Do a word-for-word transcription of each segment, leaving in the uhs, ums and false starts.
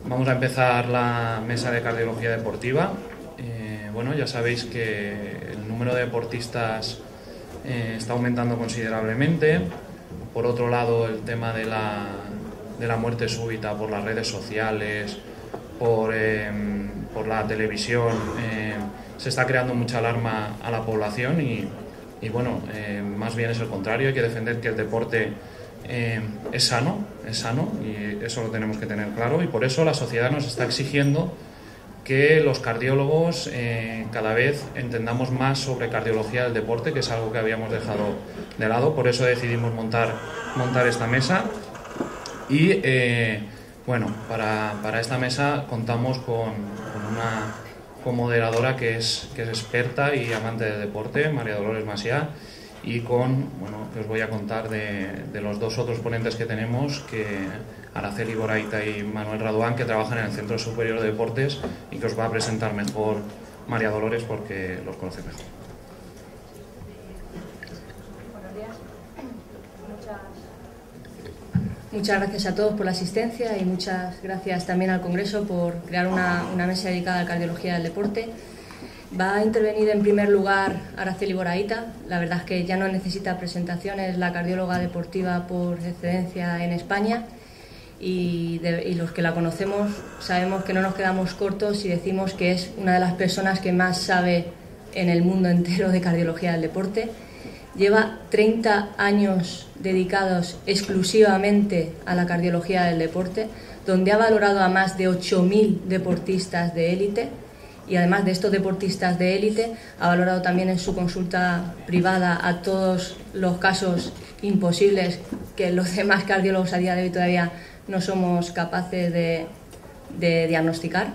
Vamos a empezar la mesa de cardiología deportiva. Eh, bueno, ya sabéis que el número de deportistas eh, está aumentando considerablemente. Por otro lado, el tema de la, de la muerte súbita por las redes sociales, por, eh, por la televisión, eh, se está creando mucha alarma a la población y, y bueno, eh, más bien es el contrario. Hay que defender que el deporte Eh, es sano, es sano y eso lo tenemos que tener claro, y por eso la sociedad nos está exigiendo que los cardiólogos eh, cada vez entendamos más sobre cardiología del deporte, que es algo que habíamos dejado de lado. Por eso decidimos montar, montar esta mesa y eh, bueno, para, para esta mesa contamos con, con una comoderadora que es, que es experta y amante del deporte, María Dolores Macià, y con, bueno, que os voy a contar de, de los dos otros ponentes que tenemos, que Araceli Boraita y Manuel Raduán, que trabajan en el Centro Superior de Deportes, y que os va a presentar mejor María Dolores porque los conoce mejor. Buenos días. Muchas, muchas gracias a todos por la asistencia y muchas gracias también al Congreso por crear una, una mesa dedicada a la cardiología del deporte. Va a intervenir en primer lugar Araceli Boraita. La verdad es que ya no necesita presentación, es la cardióloga deportiva por excelencia en España y, de, y los que la conocemos sabemos que no nos quedamos cortos si decimos que es una de las personas que más sabe en el mundo entero de cardiología del deporte. Lleva treinta años dedicados exclusivamente a la cardiología del deporte, donde ha valorado a más de ocho mil deportistas de élite. Y además de estos deportistas de élite, ha valorado también en su consulta privada a todos los casos imposibles que los demás cardiólogos a día de hoy todavía no somos capaces de, de diagnosticar.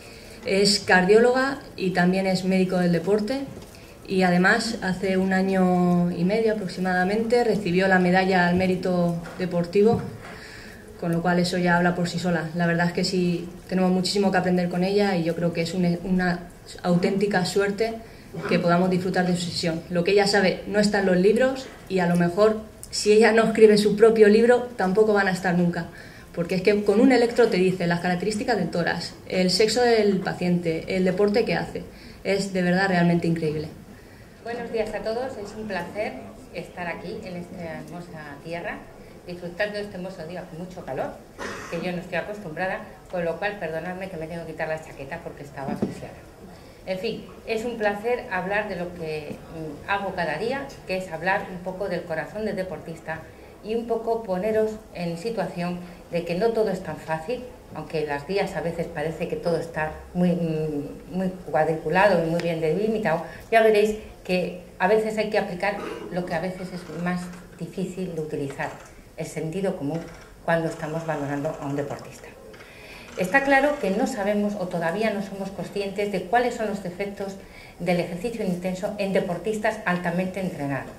Es cardióloga y también es médico del deporte, y además hace un año y medio aproximadamente recibió la medalla al mérito deportivo, con lo cual eso ya habla por sí sola. La verdad es que sí, tenemos muchísimo que aprender con ella y yo creo que es una, una auténtica suerte que podamos disfrutar de su sesión. Lo que ella sabe no está en los libros y a lo mejor si ella no escribe su propio libro tampoco van a estar nunca, porque es que con un electro te dice las características del tórax, el sexo del paciente, el deporte que hace. Es de verdad realmente increíble. Buenos días a todos, es un placer estar aquí en esta hermosa tierra, disfrutando de este hermoso día con mucho calor, que yo no estoy acostumbrada, con lo cual perdonadme que me tengo que quitar la chaqueta porque estaba asfixiada. En fin, es un placer hablar de lo que hago cada día, que es hablar un poco del corazón del deportista y un poco poneros en situación de que no todo es tan fácil, aunque las días a veces parece que todo está muy, muy cuadriculado y muy bien delimitado. Ya veréis que a veces hay que aplicar lo que a veces es más difícil de utilizar, el sentido común, cuando estamos valorando a un deportista. Está claro que no sabemos o todavía no somos conscientes de cuáles son los efectos del ejercicio intenso en deportistas altamente entrenados.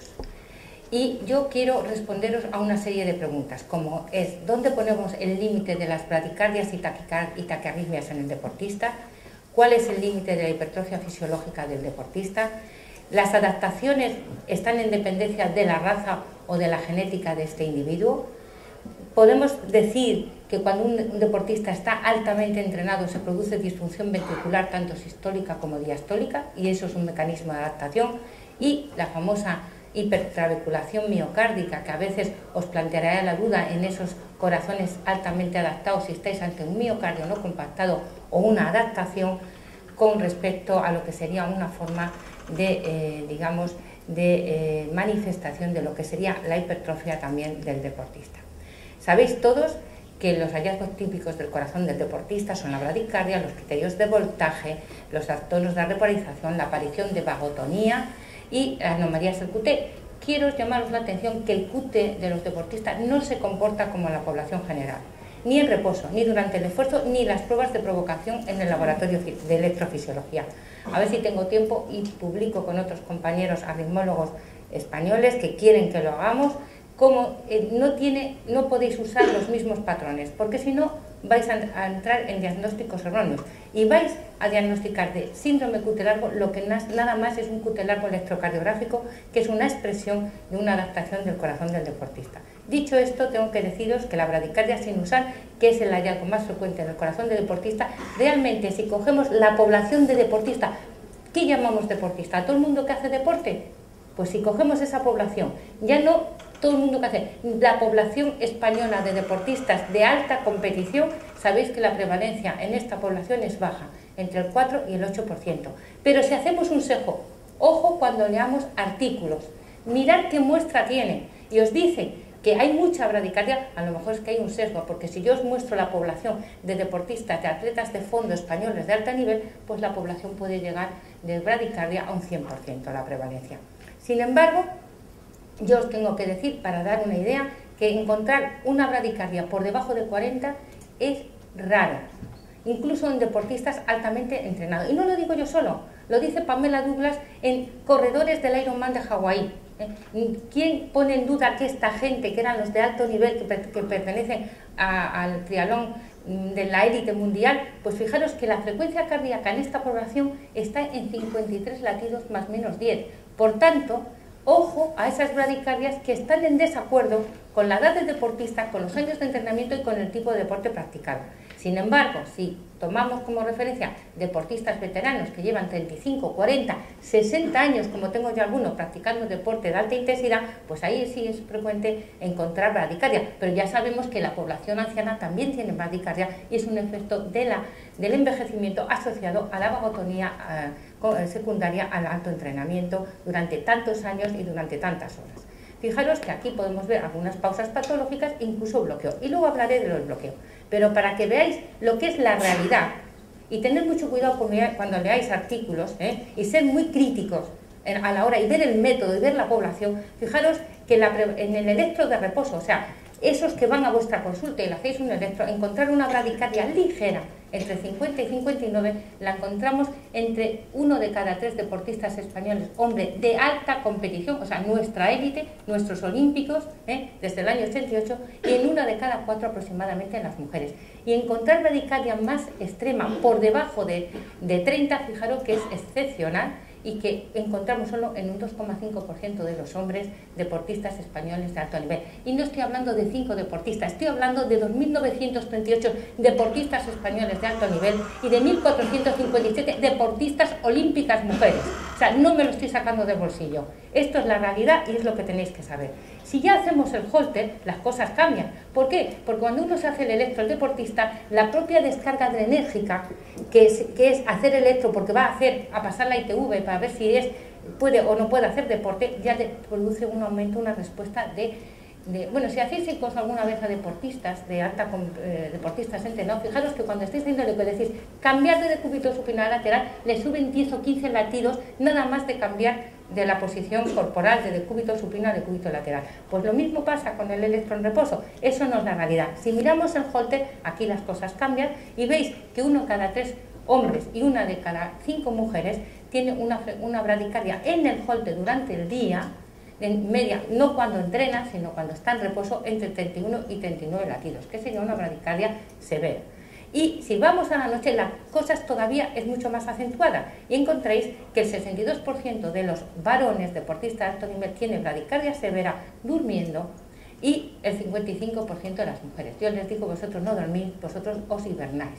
Y yo quiero responderos a una serie de preguntas, como es: ¿dónde ponemos el límite de las bradicardias y, y taquiarritmias en el deportista? ¿Cuál es el límite de la hipertrofia fisiológica del deportista? ¿Las adaptaciones están en dependencia de la raza o de la genética de este individuo? Podemos decir que cuando un deportista está altamente entrenado se produce disfunción ventricular tanto sistólica como diastólica, y eso es un mecanismo de adaptación, y la famosa hipertrabeculación miocárdica, que a veces os planteará la duda en esos corazones altamente adaptados si estáis ante un miocardio no compactado o una adaptación con respecto a lo que sería una forma de, eh, digamos, de eh, manifestación de lo que sería la hipertrofia también del deportista. Sabéis todos que los hallazgos típicos del corazón del deportista son la bradicardia, los criterios de voltaje, los trastornos de repolarización, la aparición de vagotonía y anomalías del Q T. Quiero llamaros la atención que el Q T de los deportistas no se comporta como la población general, ni en reposo, ni durante el esfuerzo, ni las pruebas de provocación en el laboratorio de electrofisiología. A ver si tengo tiempo y publico con otros compañeros arritmólogos españoles que quieren que lo hagamos, como eh, no, tiene, no podéis usar los mismos patrones, porque si no vais a, a entrar en diagnósticos erróneos y vais a diagnosticar de síndrome cutelargo lo que nada más es un cutelargo electrocardiográfico, que es una expresión de una adaptación del corazón del deportista. Dicho esto, tengo que deciros que la bradicardia sinusal, que es el hallazgo más frecuente en el corazón del deportista, realmente si cogemos la población de deportistas, ¿qué llamamos deportista? ¿A todo el mundo que hace deporte? Pues si cogemos esa población, ya no todo el mundo que hace, la población española de deportistas de alta competición, sabéis que la prevalencia en esta población es baja, entre el cuatro y el ocho por ciento. Pero si hacemos un sesgo, ojo cuando leamos artículos, mirad qué muestra tiene, y os dice que hay mucha bradicardia, a lo mejor es que hay un sesgo, porque si yo os muestro la población de deportistas, de atletas de fondo españoles de alto nivel, pues la población puede llegar de bradicardia a un cien por ciento la prevalencia. Sin embargo, yo os tengo que decir, para dar una idea, que encontrar una bradicardia por debajo de cuarenta es raro, incluso en deportistas altamente entrenados. Y no lo digo yo solo, lo dice Pamela Douglas en corredores del Ironman de Hawái. ¿Quién pone en duda que esta gente, que eran los de alto nivel, que, per que pertenecen a, al triatlón de la élite mundial? Pues fijaros que la frecuencia cardíaca en esta población está en cincuenta y tres latidos más menos diez. Por tanto, ojo a esas bradicardias que están en desacuerdo con la edad del deportista, con los años de entrenamiento y con el tipo de deporte practicado. Sin embargo, si tomamos como referencia deportistas veteranos que llevan treinta y cinco, cuarenta, sesenta años, como tengo yo algunos, practicando deporte de alta intensidad, pues ahí sí es frecuente encontrar bradicardia. Pero ya sabemos que la población anciana también tiene bradicardia y es un efecto de la, del envejecimiento asociado a la vagotonía eh, secundaria al alto entrenamiento durante tantos años y durante tantas horas. Fijaros que aquí podemos ver algunas pausas patológicas, incluso bloqueo, y luego hablaré de los bloqueos. Pero para que veáis lo que es la realidad, y tener mucho cuidado cuando leáis artículos, ¿eh? y ser muy críticos a la hora, y ver el método, y ver la población, fijaros que la, en el electro de reposo, o sea, esos que van a vuestra consulta y le hacéis un electro, encontrar una bradicardia ligera entre cincuenta y cincuenta y nueve, la encontramos entre uno de cada tres deportistas españoles, hombre, de alta competición, o sea, nuestra élite, nuestros olímpicos, ¿eh? desde el año ochenta y ocho, y en una de cada cuatro aproximadamente en las mujeres. Y encontrar bradicardia más extrema por debajo de, de treinta, fijaros que es excepcional, y que encontramos solo en un dos coma cinco por ciento de los hombres deportistas españoles de alto nivel. Y no estoy hablando de cinco deportistas, estoy hablando de dos mil novecientos treinta y ocho deportistas españoles de alto nivel y de mil cuatrocientos cincuenta y siete deportistas olímpicas mujeres. O sea, no me lo estoy sacando del bolsillo. Esto es la realidad y es lo que tenéis que saber. Si ya hacemos el holter, las cosas cambian. ¿Por qué? Porque cuando uno se hace el electro, el deportista, la propia descarga adrenérgica, que es, que es hacer electro porque va a hacer, a pasar la I T V para ver si es, puede o no puede hacer deporte, ya te produce un aumento, una respuesta de... De, bueno, si hacéis incluso alguna vez a deportistas, de alta eh, deportistas entrenados, fijaros que cuando estáis haciendo lo que decís, cambiar de decúbito supinal lateral, le suben diez o quince latidos, nada más de cambiar de la posición corporal de decúbito supino a decúbito lateral. Pues lo mismo pasa con el electro en reposo, eso no es la realidad. Si miramos el holter, aquí las cosas cambian y veis que uno cada tres hombres y una de cada cinco mujeres tiene una, una bradicardia en el holter durante el día, en media, no cuando entrena, sino cuando está en reposo, entre treinta y uno y treinta y nueve latidos, que sería una bradicardia severa. Y si vamos a la noche, la cosa todavía es mucho más acentuada y encontréis que el sesenta y dos por ciento de los varones deportistas de alto nivel tiene bradicardia severa durmiendo y el cincuenta y cinco por ciento de las mujeres. Yo les digo, vosotros no dormís, vosotros os hibernáis.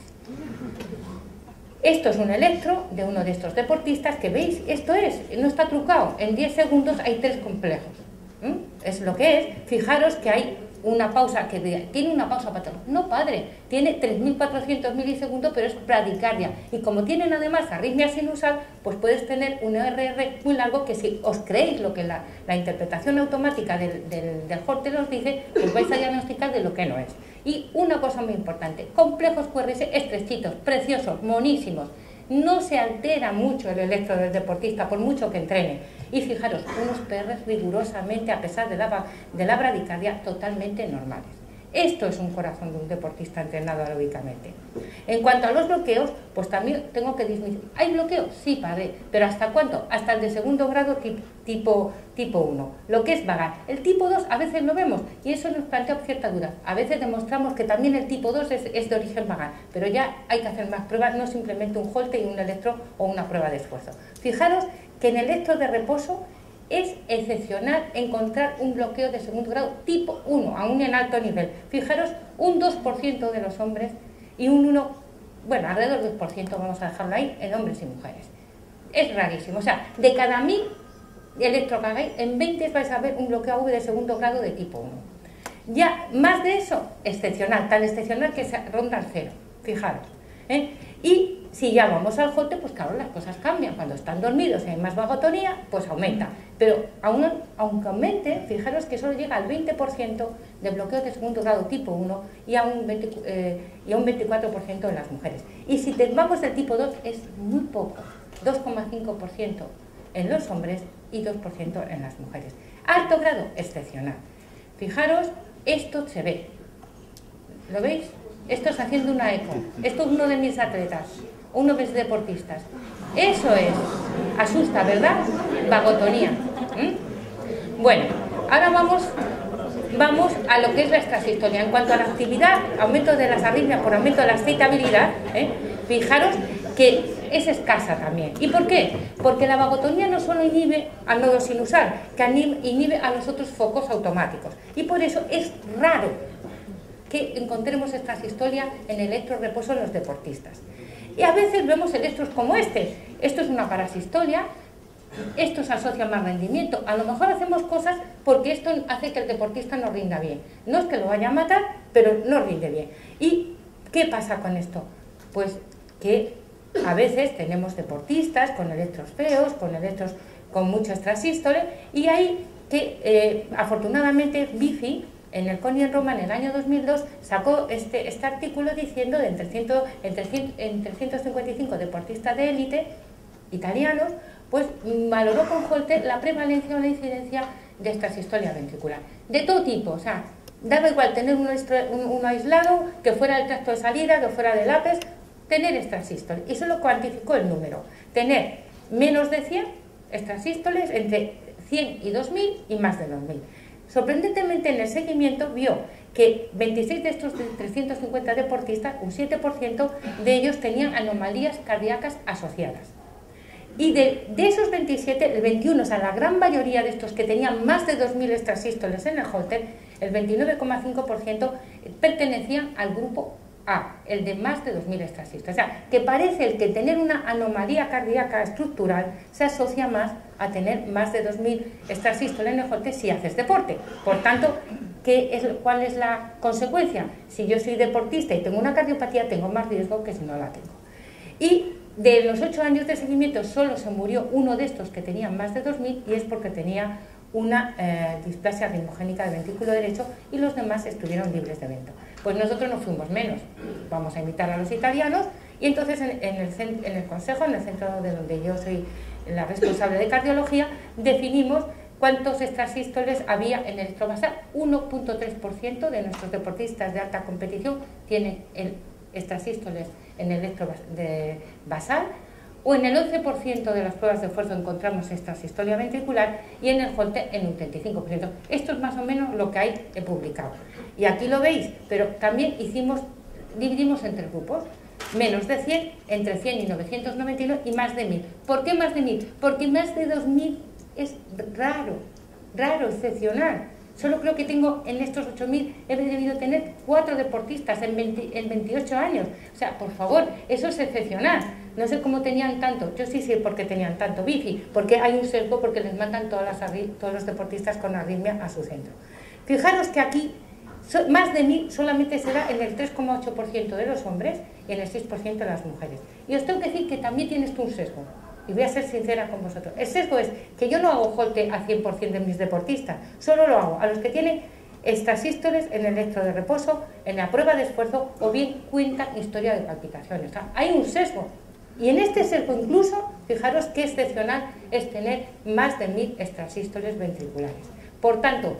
Esto es un electro de uno de estos deportistas que veis, esto es, no está trucado, en diez segundos hay tres complejos. ¿Mm? Es lo que es, fijaros que hay una pausa, que tiene una pausa patológica. No, padre, tiene tres mil cuatrocientos milisegundos, pero es bradicardia. Y como tienen además arritmia sinusal, pues puedes tener un R R muy largo que si os creéis lo que la, la interpretación automática del, del, del holter os dice, pues vais a diagnosticar de lo que no es. Y una cosa muy importante, complejos Q R S estrechitos, preciosos, monísimos. No se altera mucho el electro del deportista, por mucho que entrene. Y fijaros, unos P Rs rigurosamente, a pesar de la, de la bradicardia, totalmente normales. Esto es un corazón de un deportista entrenado aeróbicamente. En cuanto a los bloqueos, pues también tengo que disminuir. ¿Hay bloqueo? Sí, padre, pero ¿hasta cuánto? Hasta el de segundo grado tipo, tipo uno, lo que es vagal. El tipo dos a veces lo vemos y eso nos plantea cierta duda. A veces demostramos que también el tipo dos es, es de origen vagal, pero ya hay que hacer más pruebas, no simplemente un Holter y un electro o una prueba de esfuerzo. Fijaros que en el electro de reposo es excepcional encontrar un bloqueo de segundo grado tipo uno, aún en alto nivel. Fijaros, un dos por ciento de los hombres y un uno por ciento, bueno, alrededor del dos por ciento, vamos a dejarlo ahí, en hombres y mujeres. Es rarísimo, o sea, de cada mil electro que hagáis, en veinte vais a ver un bloqueo A V de segundo grado de tipo uno. Ya, más de eso, excepcional, tan excepcional que se ronda al cero, fijaros. ¿eh? Y si ya vamos al Holter, pues claro, las cosas cambian. Cuando están dormidos y hay más vagotonía, pues aumenta. Pero aún, aunque aumente, fijaros que solo llega al veinte por ciento de bloqueos de segundo grado tipo uno y a un, veinte, eh, y a un veinticuatro por ciento en las mujeres. Y si vamos del tipo dos, es muy poco, dos coma cinco por ciento en los hombres y dos por ciento en las mujeres. Alto grado, excepcional. Fijaros, esto se ve. ¿Lo veis? Esto es haciendo una eco. Esto es uno de mis atletas, uno de mis deportistas. Eso es. Asusta, ¿verdad? Vagotonía. ¿Mm? Bueno, ahora vamos, vamos a lo que es la extrasistolia. En cuanto a la actividad, aumento de las arritmias por aumento de la excitabilidad, ¿eh? Fijaros que es escasa también. ¿Y por qué? Porque la vagotonía no solo inhibe al nodo sinusal, que inhibe a los otros focos automáticos. Y por eso es raro que encontremos extrasistolia en electrorreposo en los deportistas. Y a veces vemos electros como este. Esto es una parasistolia, esto se asocia a más rendimiento. A lo mejor hacemos cosas porque esto hace que el deportista no rinda bien. No es que lo vaya a matar, pero no rinde bien. ¿Y qué pasa con esto? Pues que a veces tenemos deportistas con electros feos, con electros con mucha extrasístole, y hay que, eh, afortunadamente, Bifi, en el CONI en Roma, en el año dos mil dos, sacó este, este artículo diciendo de entre, cien, entre, cien, entre ciento cincuenta y cinco deportistas de élite italianos, pues valoró con Holter la prevalencia o la incidencia de extrasistolia ventricular. De todo tipo, o sea, daba igual tener uno, uno aislado, que fuera del tracto de salida, que fuera del apes, tener extrasístole. Y eso lo cuantificó el número. Tener menos de cien extrasístoles, entre cien y dos mil y más de dos mil. Sorprendentemente, en el seguimiento vio que veintiséis de estos trescientos cincuenta deportistas, un siete por ciento de ellos tenían anomalías cardíacas asociadas. Y de, de esos veintisiete, el veintiuno, o sea, la gran mayoría de estos que tenían más de dos mil extrasístoles en el Holter, el veintinueve coma cinco por ciento pertenecían al grupo A, el de más de dos mil extrasístoles. O sea, que parece el que tener una anomalía cardíaca estructural se asocia más a tener más de dos mil extrasístoles en el Holter si haces deporte. Por tanto, ¿qué es, ¿cuál es la consecuencia? Si yo soy deportista y tengo una cardiopatía, tengo más riesgo que si no la tengo. Y de los ocho años de seguimiento solo se murió uno de estos que tenían más de dos mil, y es porque tenía una eh, displasia ritmogénica del ventrículo derecho, y los demás estuvieron libres de evento. Pues nosotros no fuimos menos, vamos a invitar a los italianos, y entonces en, en, el, en el consejo, en el centro de donde yo soy la responsable de cardiología, definimos cuántos extrasístoles había en el electrovasal. uno coma tres por ciento de nuestros deportistas de alta competición tienen el extrasístoles en el electrovasal, o en el once por ciento de las pruebas de esfuerzo encontramos extrasistolia ventricular, y en el Holter en un treinta y cinco por ciento. Esto es más o menos lo que hay publicado. Y aquí lo veis, pero también hicimos, dividimos entre grupos, menos de cien, entre cien y novecientos noventa y nueve, y más de mil. ¿Por qué más de mil? Porque más de dos mil es raro, raro, excepcional. Solo creo que tengo en estos ocho mil, he debido tener cuatro deportistas en, veinte, en veintiocho años. O sea, por favor, eso es excepcional. No sé cómo tenían tanto, yo sí sé por qué tenían tanto Bifi, porque hay un sesgo, porque les mandan todas las, todos los deportistas con arritmia a su centro. Fijaros que aquí más de mil solamente se da en el tres coma ocho por ciento de los hombres y en el seis por ciento de las mujeres. Y os tengo que decir que también tienes tú un sesgo. Y voy a ser sincera con vosotros. El sesgo es que yo no hago Holter a cien por ciento de mis deportistas, solo lo hago a los que tienen extrasístoles en el electro de reposo, en la prueba de esfuerzo, o bien cuentan historia de palpitaciones. O sea, hay un sesgo. Y en este sesgo incluso, fijaros qué excepcional es tener más de mil extrasístoles ventriculares. Por tanto,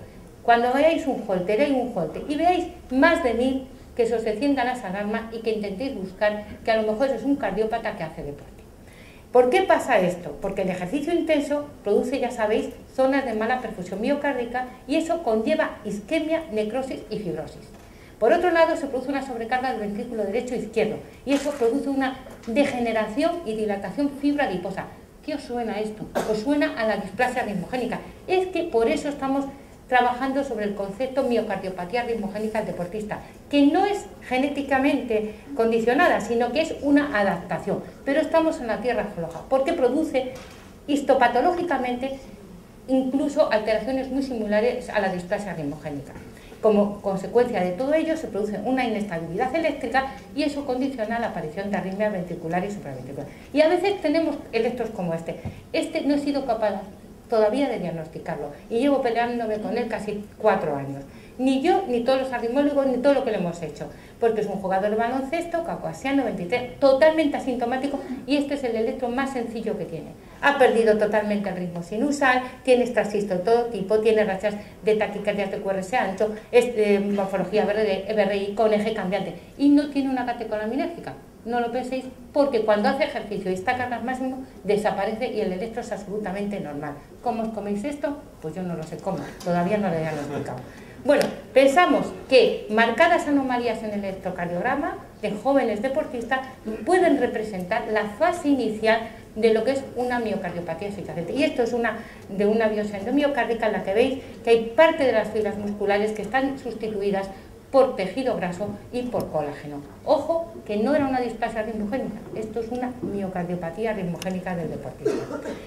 Cuando veáis un holter, hay un holter, y veáis más de mil, que se os enciendan las alarmas y que intentéis buscar que a lo mejor es un cardiópata que hace deporte. ¿Por qué pasa esto? Porque el ejercicio intenso produce, ya sabéis, zonas de mala perfusión miocárdica y eso conlleva isquemia, necrosis y fibrosis. Por otro lado, se produce una sobrecarga del ventrículo derecho e izquierdo y eso produce una degeneración y dilatación fibra adiposa. ¿Qué os suena esto? Os suena a la displasia ritmogénica. Es que por eso estamos trabajando sobre el concepto miocardiopatía ritmogénica del deportista, que no es genéticamente condicionada, sino que es una adaptación. Pero estamos en la tierra floja, porque produce histopatológicamente incluso alteraciones muy similares a la displasia ritmogénica. Como consecuencia de todo ello se produce una inestabilidad eléctrica y eso condiciona la aparición de arritmias ventriculares y supraventriculares. Y a veces tenemos electros como este. Este no he sido capaz todavía de diagnosticarlo y llevo peleándome con él casi cuatro años. Ni yo, ni todos los arritmólogos, ni todo lo que le hemos hecho, porque es un jugador de baloncesto, caucasiano, veintitrés, totalmente asintomático y este es el electro más sencillo que tiene. Ha perdido totalmente el ritmo sinusal, tiene extrasisto de todo tipo, tiene rachas de taquicardias de Q R S ancho, es de morfología E B R I con eje cambiante y no tiene una catecolaminérgica. No lo penséis, porque cuando hace ejercicio y está cargas máximo, desaparece y el electro es absolutamente normal. ¿Cómo os coméis esto? Pues yo no lo sé cómo, todavía no lo he diagnosticado. Bueno, pensamos que marcadas anomalías en el electrocardiograma de jóvenes deportistas pueden representar la fase inicial de lo que es una miocardiopatía subyacente. Y esto es una, de una biopsia endomiocárdica en la que veis que hay parte de las fibras musculares que están sustituidas por tejido graso y por colágeno. Ojo, que no era una displasia ritmogénica, esto es una miocardiopatía ritmogénica del deportista.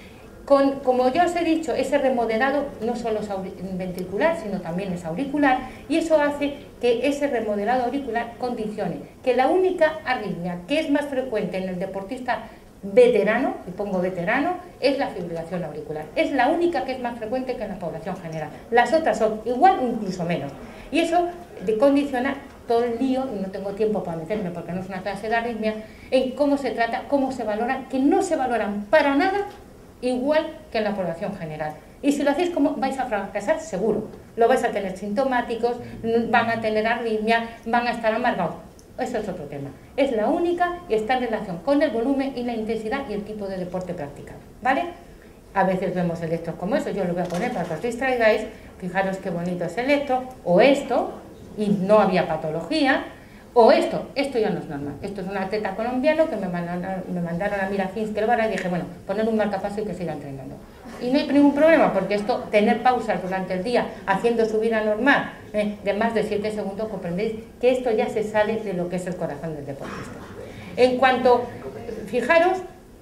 Con, como ya os he dicho, ese remodelado no solo es ventricular, sino también es auricular, y eso hace que ese remodelado auricular condicione que la única arritmia que es más frecuente en el deportista veterano, y pongo veterano, es la fibrilación auricular. Es la única que es más frecuente que en la población general. Las otras son igual o incluso menos. Y eso de condiciona todo el lío, y no tengo tiempo para meterme porque no es una clase de arritmia, en cómo se trata, cómo se valora, que no se valoran para nada igual que en la población general. Y si lo hacéis, como vais a fracasar, seguro. Lo vais a tener sintomáticos, van a tener arritmia, van a estar amargados. Eso es otro tema. Es la única y está en relación con el volumen y la intensidad y el tipo de deporte practicado, ¿vale? A veces vemos electros como eso, yo lo voy a poner para que os distraigáis. Fijaros qué bonito es el electro, o esto, y no había patología, o esto, esto ya no es normal. Esto es un atleta colombiano que me mandaron, me mandaron a Mirafins que lo y dije, bueno, poner un marcapaso y que siga entrenando. Y no hay ningún problema, porque esto, tener pausas durante el día haciendo su vida normal eh, de más de siete segundos, comprendéis que esto ya se sale de lo que es el corazón del deportista. En cuanto, fijaros,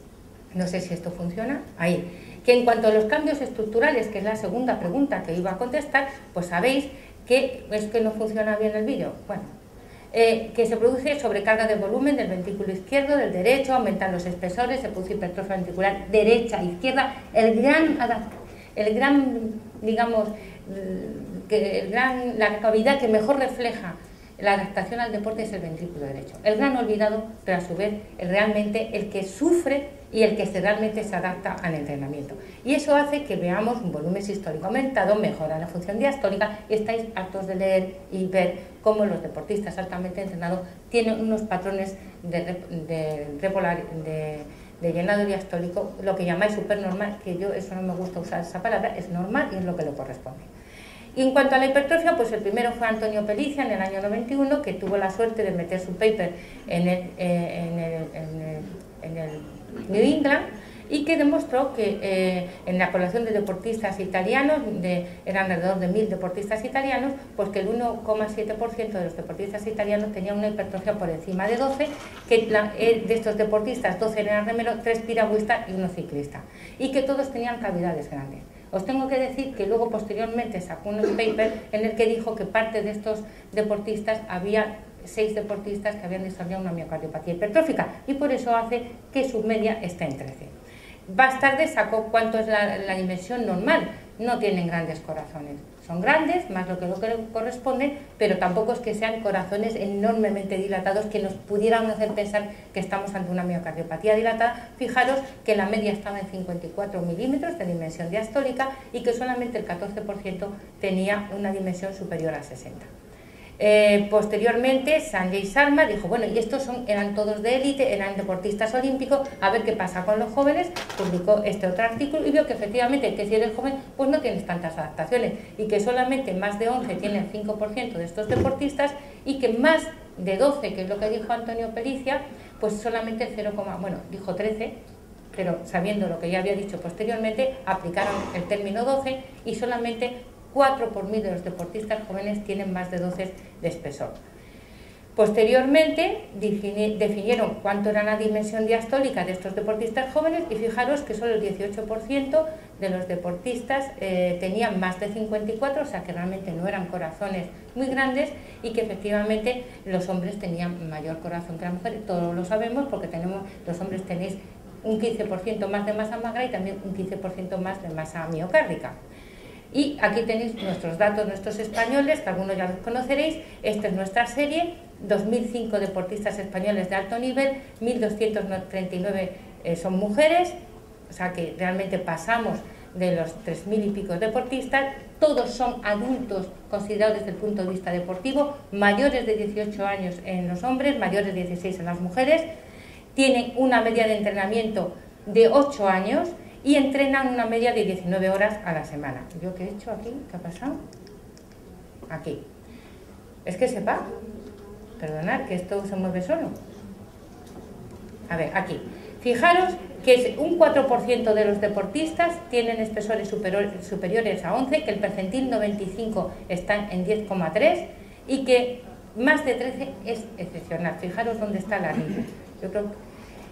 no sé si esto funciona, ahí, que en cuanto a los cambios estructurales, que es la segunda pregunta que iba a contestar, pues sabéis que es que no funciona bien el vídeo. Bueno, eh, que se produce sobrecarga de volumen del ventrículo izquierdo, del derecho, aumentan los espesores, se produce hipertrofia ventricular derecha, izquierda, el gran, el gran digamos, que el gran, la cavidad que mejor refleja la adaptación al deporte es el ventrículo derecho. El gran olvidado, pero a su vez el realmente el que sufre y el que se realmente se adapta al entrenamiento. Y eso hace que veamos un volumen sistólico aumentado, mejora la función diastólica y estáis hartos de leer y ver cómo los deportistas altamente entrenados tienen unos patrones de, de, repolar, de, de llenado diastólico, lo que llamáis supernormal, que yo eso no me gusta usar esa palabra, es normal y es lo que le corresponde. Y en cuanto a la hipertrofia, pues el primero fue Antonio Pelicia en el año noventa y uno, que tuvo la suerte de meter su paper en el, eh, en el, en el, en el New England y que demostró que eh, en la población de deportistas italianos, de, eran alrededor de mil deportistas italianos, pues que el uno coma siete por ciento de los deportistas italianos tenían una hipertrofia por encima de doce, que la, eh, de estos deportistas doce eran remeros, tres piragüistas y uno ciclista, y que todos tenían cavidades grandes. Os tengo que decir que luego posteriormente sacó un paper en el que dijo que parte de estos deportistas había seis deportistas que habían desarrollado una miocardiopatía hipertrófica y por eso hace que su media esté en trece. Más tarde sacó cuánto es la, la dimensión normal, no tienen grandes corazones. Son grandes, más lo que, lo que corresponde, pero tampoco es que sean corazones enormemente dilatados que nos pudieran hacer pensar que estamos ante una miocardiopatía dilatada. Fijaros que la media estaba en cincuenta y cuatro milímetros de dimensión diastólica y que solamente el catorce por ciento tenía una dimensión superior a sesenta. Eh, posteriormente, Sanjay Sharma dijo, bueno, y estos son, eran todos de élite, eran deportistas olímpicos, a ver qué pasa con los jóvenes. Publicó este otro artículo y vio que efectivamente que si eres joven pues no tienes tantas adaptaciones y que solamente más de once tiene el cinco por ciento de estos deportistas y que más de doce, que es lo que dijo Antonio Pericia, pues solamente el cero, bueno, dijo trece, pero sabiendo lo que ya había dicho posteriormente, aplicaron el término doce y solamente cuatro por mil de los deportistas jóvenes tienen más de doce de espesor. Posteriormente definieron cuánto era la dimensión diastólica de estos deportistas jóvenes y fijaros que solo el dieciocho por ciento de los deportistas eh, tenían más de cincuenta y cuatro, o sea que realmente no eran corazones muy grandes y que efectivamente los hombres tenían mayor corazón que las mujeres. Todos lo sabemos porque tenemos, los hombres tenéis un quince por ciento más de masa magra y también un quince por ciento más de masa miocárdica. Y aquí tenéis nuestros datos, nuestros españoles, que algunos ya los conoceréis. Esta es nuestra serie, dos mil cinco deportistas españoles de alto nivel, mil doscientos treinta y nueve eh, son mujeres, o sea que realmente pasamos de los tres mil y pico deportistas. Todos son adultos considerados desde el punto de vista deportivo, mayores de dieciocho años en los hombres, mayores de dieciséis en las mujeres, tienen una media de entrenamiento de ocho años y entrenan una media de diecinueve horas a la semana. ¿Yo qué he hecho aquí? ¿Qué ha pasado? Aquí. ¿Es que sepa? Perdonad, que esto se mueve solo. A ver, aquí. Fijaros que un cuatro por ciento de los deportistas tienen espesores superior, superiores a once, que el percentil noventa y cinco está en diez coma tres y que más de trece es excepcional. Fijaros dónde está la línea. Yo creo que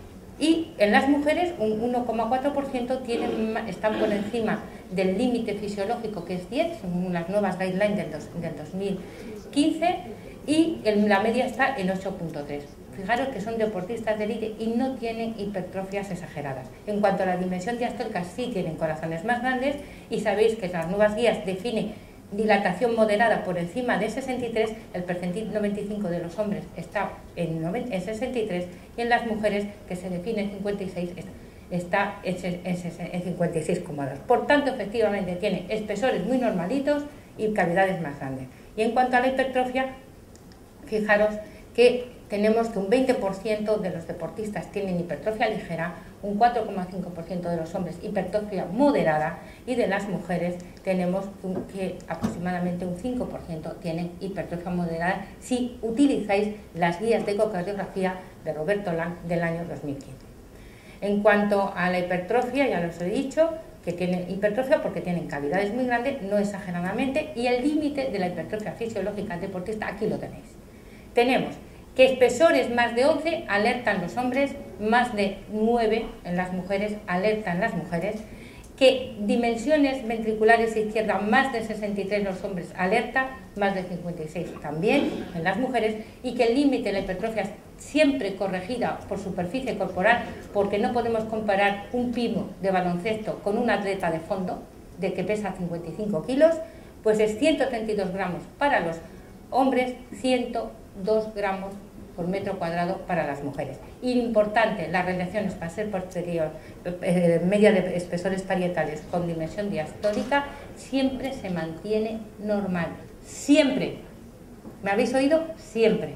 y en las mujeres un uno coma cuatro por ciento tienen, están por encima del límite fisiológico que es diez, según las nuevas guidelines del, dos, del dos mil quince, y en la media está en ocho punto tres. Fijaros que son deportistas de élite y no tienen hipertrofias exageradas. En cuanto a la dimensión diastólica, sí tienen corazones más grandes y sabéis que las nuevas guías definen dilatación moderada por encima de sesenta y tres, el percentil noventa y cinco de los hombres está en, en sesenta y tres y en las mujeres, que se define en cincuenta y seis, está en cincuenta y seis coma dos. Por tanto, efectivamente tiene espesores muy normalitos y cavidades más grandes. Y en cuanto a la hipertrofia, fijaros que tenemos que un veinte por ciento de los deportistas tienen hipertrofia ligera, un cuatro coma cinco por ciento de los hombres hipertrofia moderada y de las mujeres tenemos que aproximadamente un cinco por ciento tienen hipertrofia moderada si utilizáis las guías de ecocardiografía de Roberto Lang del año dos mil quince. En cuanto a la hipertrofia, ya os he dicho que tienen hipertrofia porque tienen cavidades muy grandes, no exageradamente, y el límite de la hipertrofia fisiológica deportista aquí lo tenéis. Tenemos que espesores más de once alertan los hombres, más de nueve en las mujeres alertan las mujeres, que dimensiones ventriculares izquierda más de sesenta y tres los hombres alerta, más de cincuenta y seis también en las mujeres, y que el límite de la hipertrofia siempre corregida por superficie corporal, porque no podemos comparar un pino de baloncesto con un atleta de fondo, de que pesa cincuenta y cinco kilos, pues es ciento treinta y dos gramos para los hombres, ciento dos gramos por metro cuadrado para las mujeres. Y importante, la relación espacial posterior, eh, media de espesores parietales con dimensión diastólica, siempre se mantiene normal. Siempre. ¿Me habéis oído? Siempre.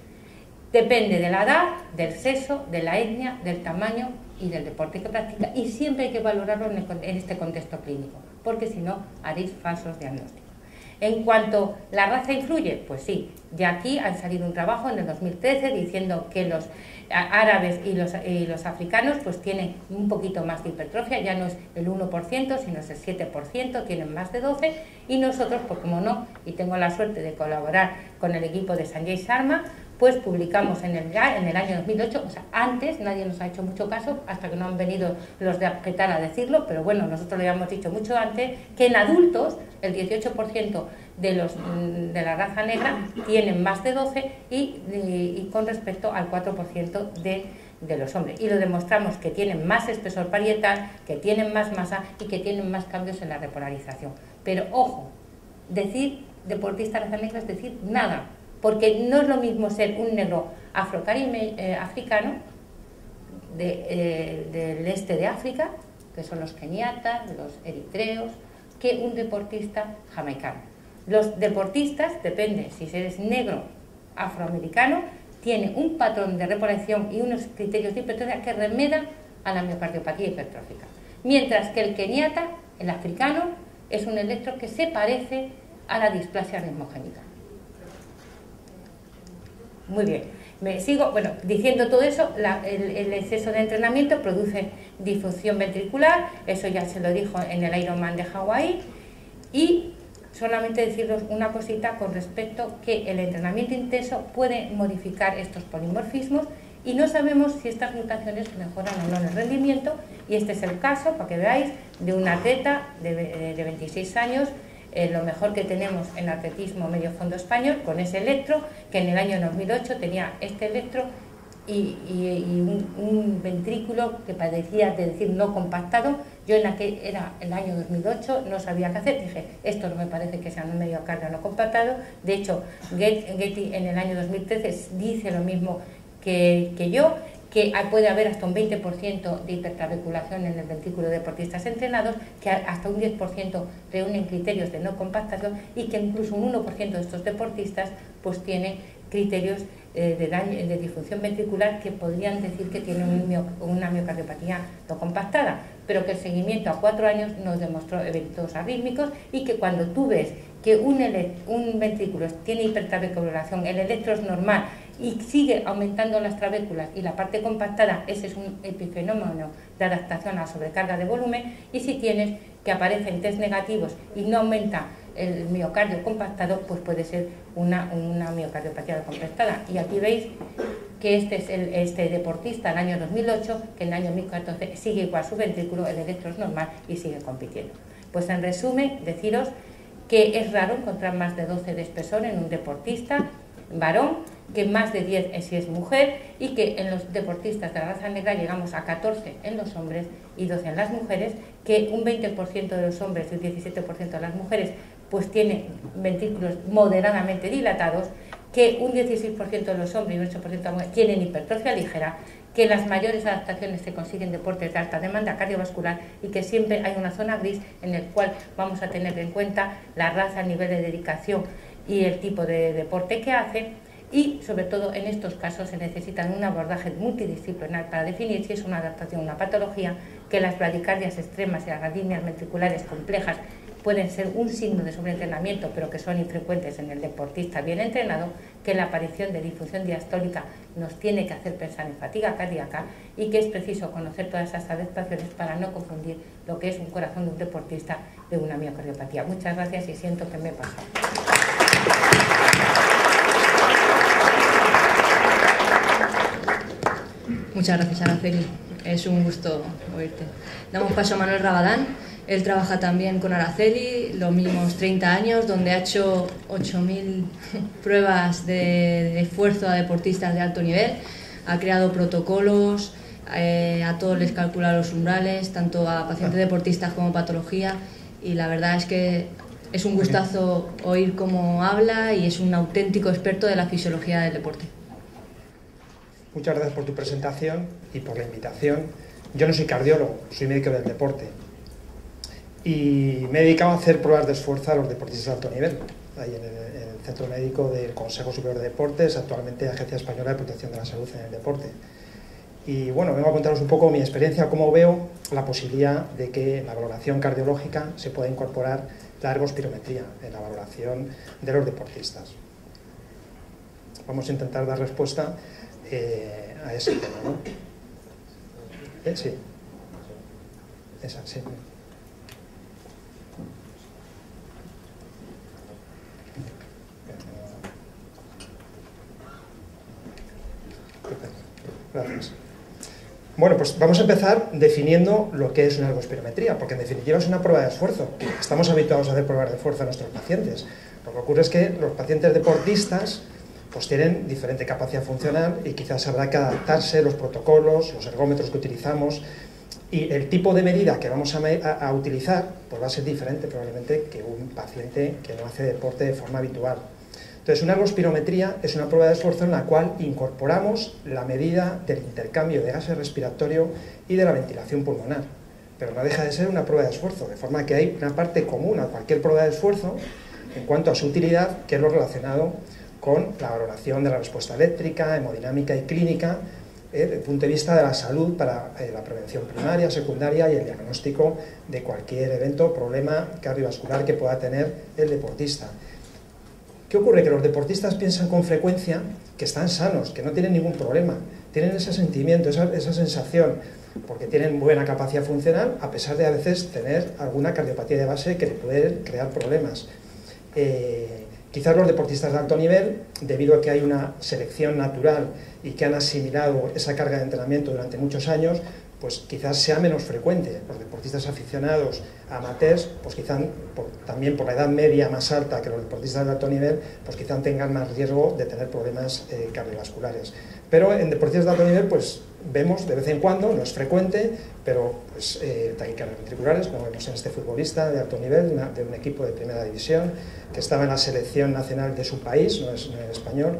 Depende de la edad, del sexo, de la etnia, del tamaño y del deporte que practica. Y siempre hay que valorarlo en, el, en este contexto clínico, porque si no, haréis falsos diagnósticos. En cuanto a la raza influye, pues sí, ya aquí han salido un trabajo en el dos mil trece diciendo que los árabes y los, y los africanos pues tienen un poquito más de hipertrofia, ya no es el uno por ciento, sino es el siete por ciento, tienen más de doce, y nosotros, pues como no, y tengo la suerte de colaborar con el equipo de Sanjay Sharma, pues publicamos en el, en el año dos mil ocho, o sea, antes nadie nos ha hecho mucho caso, hasta que no han venido los de Apretar a decirlo, pero bueno, nosotros lo habíamos dicho mucho antes, que en adultos el dieciocho por ciento de, los, de la raza negra tienen más de doce y, y, y con respecto al cuatro por ciento de de los hombres. Y lo demostramos que tienen más espesor parietal, que tienen más masa y que tienen más cambios en la repolarización. Pero ojo, decir deportista raza negra es decir nada, porque no es lo mismo ser un negro afrocaribe, eh, africano de, eh, del este de África, que son los keniatas, los eritreos, que un deportista jamaicano. Los deportistas, depende si eres negro, afroamericano, tiene un patrón de repolarización y unos criterios de hipertrofia que remedan a la miocardiopatía hipertrófica. Mientras que el keniata, el africano, es un electro que se parece a la displasia ritmogénica. Muy bien, me sigo, bueno, diciendo todo eso, la, el, el exceso de entrenamiento produce disfunción ventricular, eso ya se lo dijo en el Ironman de Hawái, y solamente deciros una cosita con respecto que el entrenamiento intenso puede modificar estos polimorfismos y no sabemos si estas mutaciones mejoran o no el rendimiento, y este es el caso, para que veáis, de una atleta de, de veintiséis años, eh, lo mejor que tenemos en atletismo medio fondo español, con ese electro, que en el año dos mil ocho tenía este electro y, y, y un, un ventrículo que padecía de decir no compactado. Yo en aquel era el año dos mil ocho, no sabía qué hacer, dije, esto no me parece que sea un miocardio no compactado. De hecho, Getty en el año dos mil trece dice lo mismo que, que yo, que puede haber hasta un veinte por ciento de hipertrabeculación en el ventrículo de deportistas entrenados, que hasta un diez por ciento reúnen criterios de no compactación y que incluso un uno por ciento de estos deportistas pues tienen criterios eh, de, daño, de disfunción ventricular que podrían decir que tienen un mio, una miocardiopatía no compactada, pero que el seguimiento a cuatro años nos demostró eventos arrítmicos y que cuando tú ves que un, ele, un ventrículo tiene hipertrabeculación, el electro es normal y sigue aumentando las trabéculas y la parte compactada, ese es un epifenómeno de adaptación a la sobrecarga de volumen, y si tienes que aparecen test negativos y no aumenta el miocardio compactado, pues puede ser una, una miocardiopatía compactada. Y aquí veis que este es el, este deportista del año dos mil ocho, que en el año dos mil catorce sigue igual su ventrículo, el electro es normal y sigue compitiendo. Pues en resumen, deciros que es raro encontrar más de doce de espesor en un deportista varón, que más de diez si es mujer, y que en los deportistas de la raza negra llegamos a catorce en los hombres y doce en las mujeres, que un veinte por ciento de los hombres y un diecisiete por ciento de las mujeres pues tienen ventrículos moderadamente dilatados, que un dieciséis por ciento de los hombres y un ocho por ciento de las mujeres tienen hipertrofia ligera, que las mayores adaptaciones se consiguen en deportes de alta demanda cardiovascular y que siempre hay una zona gris en el cual vamos a tener en cuenta la raza, el nivel de dedicación y el tipo de deporte que hace. Y sobre todo en estos casos se necesita un abordaje multidisciplinar para definir si es una adaptación o una patología, que las bradicardias extremas y las arritmias ventriculares complejas pueden ser un signo de sobreentrenamiento, pero que son infrecuentes en el deportista bien entrenado, que la aparición de disfunción diastólica nos tiene que hacer pensar en fatiga cardíaca y que es preciso conocer todas esas adaptaciones para no confundir lo que es un corazón de un deportista de una miocardiopatía. Muchas gracias y siento que me he pasado. Muchas gracias, Araceli. Es un gusto oírte. Damos paso a Manuel Rabadán. Él trabaja también con Araceli, los mismos treinta años, donde ha hecho ocho mil pruebas de, de esfuerzo a deportistas de alto nivel. Ha creado protocolos, eh, a todos les calcula los umbrales, tanto a pacientes deportistas como patología. Y la verdad es que es un gustazo oír cómo habla y es un auténtico experto de la fisiología del deporte. Muchas gracias por tu presentación y por la invitación. Yo no soy cardiólogo, soy médico del deporte y me he dedicado a hacer pruebas de esfuerzo a los deportistas de alto nivel, ahí en el, en el Centro Médico del Consejo Superior de Deportes, actualmente Agencia Española de Protección de la Salud en el Deporte. Y bueno, vengo a contaros un poco mi experiencia, cómo veo la posibilidad de que en la valoración cardiológica se pueda incorporar la ergospirometría en la valoración de los deportistas. Vamos a intentar dar respuesta Eh, a ese tema, ¿no? ¿Eh? Sí. Esa, sí. Gracias. Bueno, pues vamos a empezar definiendo lo que es una ergospirometría, porque en definitiva es una prueba de esfuerzo. Estamos habituados a hacer pruebas de esfuerzo a nuestros pacientes. Lo que ocurre es que los pacientes deportistas pues tienen diferente capacidad funcional y quizás habrá que adaptarse los protocolos, los ergómetros que utilizamos, y el tipo de medida que vamos a, a, a utilizar pues va a ser diferente probablemente que un paciente que no hace deporte de forma habitual. Entonces, una ergospirometría es una prueba de esfuerzo en la cual incorporamos la medida del intercambio de gases respiratorio y de la ventilación pulmonar, pero no deja de ser una prueba de esfuerzo, de forma que hay una parte común a cualquier prueba de esfuerzo en cuanto a su utilidad, que es lo relacionado con la valoración de la respuesta eléctrica, hemodinámica y clínica, eh, desde el punto de vista de la salud para eh, la prevención primaria, secundaria y el diagnóstico de cualquier evento o problema cardiovascular que pueda tener el deportista. ¿Qué ocurre? Que los deportistas piensan con frecuencia que están sanos, que no tienen ningún problema, tienen ese sentimiento, esa, esa sensación, porque tienen buena capacidad funcional, a pesar de a veces tener alguna cardiopatía de base que le puede crear problemas. Eh, quizás los deportistas de alto nivel, debido a que hay una selección natural y que han asimilado esa carga de entrenamiento durante muchos años, pues quizás sea menos frecuente. Los deportistas aficionados, amateurs, pues quizás por, también por la edad media más alta que los deportistas de alto nivel, pues quizás tengan más riesgo de tener problemas eh, cardiovasculares. Pero en deportistas de alto nivel, pues vemos de vez en cuando, no es frecuente, pero pues eh, taquicardias ventriculares, como vemos en este futbolista de alto nivel, una, de un equipo de primera división, que estaba en la selección nacional de su país, no es, no es español,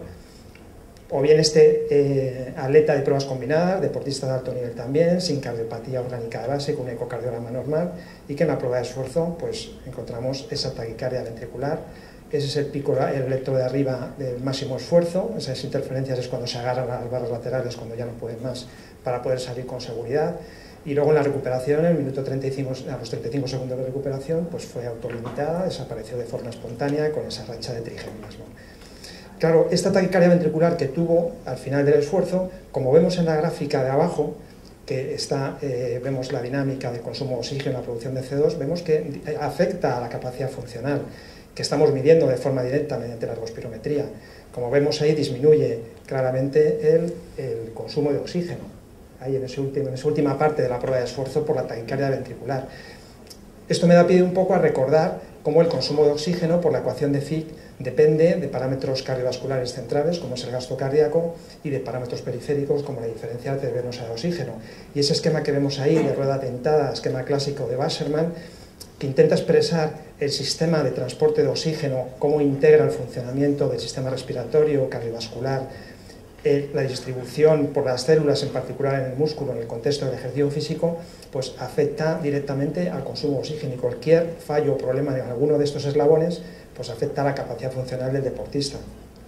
o bien este eh, atleta de pruebas combinadas, deportista de alto nivel también, sin cardiopatía orgánica de base, con un ecocardiograma normal, y que en la prueba de esfuerzo pues encontramos esa taquicardia ventricular. Ese es el pico, el electro de arriba del máximo esfuerzo. Esas interferencias es cuando se agarran a las barras laterales, cuando ya no pueden más, para poder salir con seguridad. Y luego en la recuperación, en el minuto treinta y cinco, a los treinta y cinco segundos de recuperación, pues fue autolimitada, desapareció de forma espontánea con esa racha de trigéminas, ¿no? Claro, esta taquicardia ventricular que tuvo al final del esfuerzo, como vemos en la gráfica de abajo, que está, eh, vemos la dinámica del consumo de oxígeno, la producción de C O dos, vemos que afecta a la capacidad funcional, que estamos midiendo de forma directa mediante la ergospirometría. Como vemos ahí, disminuye claramente el, el consumo de oxígeno, ahí en, ese último, en esa última parte de la prueba de esfuerzo por la taquicardia ventricular. Esto me da pie un poco a recordar cómo el consumo de oxígeno por la ecuación de Fick depende de parámetros cardiovasculares centrales, como es el gasto cardíaco, y de parámetros periféricos, como la diferencia arteriovenosa de oxígeno. Y ese esquema que vemos ahí, de rueda dentada, esquema clásico de Wasserman, que intenta expresar el sistema de transporte de oxígeno, cómo integra el funcionamiento del sistema respiratorio, cardiovascular, eh, la distribución por las células, en particular en el músculo, en el contexto del ejercicio físico, pues afecta directamente al consumo de oxígeno, y cualquier fallo o problema en alguno de estos eslabones pues afecta a la capacidad funcional del deportista.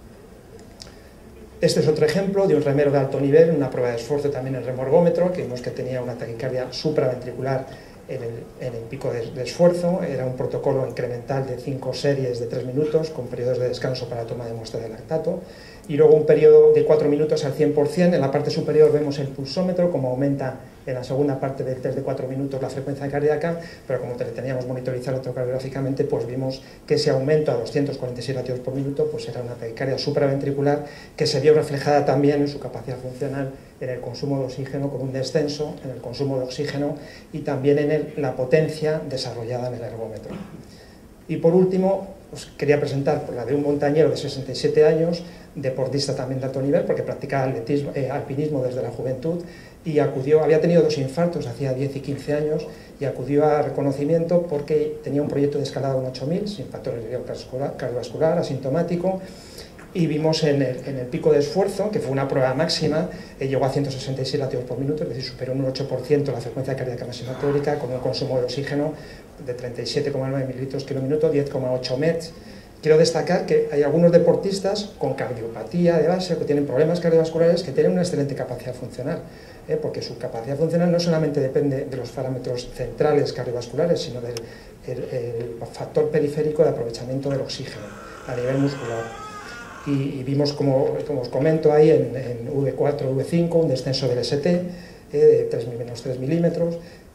Este es otro ejemplo de un remero de alto nivel, una prueba de esfuerzo también en remorgómetro, que vimos que tenía una taquicardia supraventricular en el, en el pico de, de esfuerzo. Era un protocolo incremental de cinco series de tres minutos, con periodos de descanso para toma de muestra de lactato, y luego un periodo de cuatro minutos al cien por cien. En la parte superior vemos el pulsómetro, como aumenta en la segunda parte del test de cuatro minutos la frecuencia cardíaca, pero como teníamos monitorizado electrocardiográficamente, pues vimos que ese aumento a doscientos cuarenta y seis latidos por minuto pues era una taquicardia supraventricular, que se vio reflejada también en su capacidad funcional, en el consumo de oxígeno, con un descenso en el consumo de oxígeno, y también en el, la potencia desarrollada en el ergómetro. Y por último, os quería presentar la de un montañero de sesenta y siete años, deportista también de alto nivel, porque practicaba atletismo, eh, alpinismo desde la juventud, y acudió, había tenido dos infartos hacía diez y quince años, y acudió a reconocimiento porque tenía un proyecto de escalada un ocho mil, sin factor de riesgo cardiovascular, asintomático, y vimos en el, en el pico de esfuerzo, que fue una prueba máxima, eh, llegó a ciento sesenta y seis latidos por minuto, es decir, superó un ocho por ciento la frecuencia cardíaca máxima teórica, con un consumo de oxígeno de treinta y siete coma nueve mililitros por minuto, diez coma ocho mets. Quiero destacar que hay algunos deportistas con cardiopatía de base, que tienen problemas cardiovasculares, que tienen una excelente capacidad funcional, ¿eh? porque su capacidad funcional no solamente depende de los parámetros centrales cardiovasculares, sino del el, el factor periférico de aprovechamiento del oxígeno a nivel muscular. Y, y vimos, como, como os comento ahí, en, en V cuatro, V cinco, un descenso del S T eh, de tres menos tres milímetros.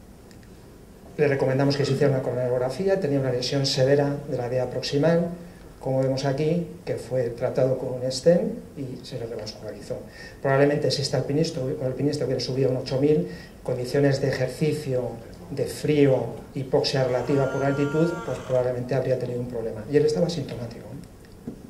Le recomendamos que se hiciera una coronarografía, tenía una lesión severa de la vía proximal, como vemos aquí, que fue tratado con un stent y se le revascularizó. Probablemente si este alpinista, alpinista hubiera subido un ocho mil, condiciones de ejercicio, de frío, hipoxia relativa por altitud, pues probablemente habría tenido un problema. Y él estaba asintomático.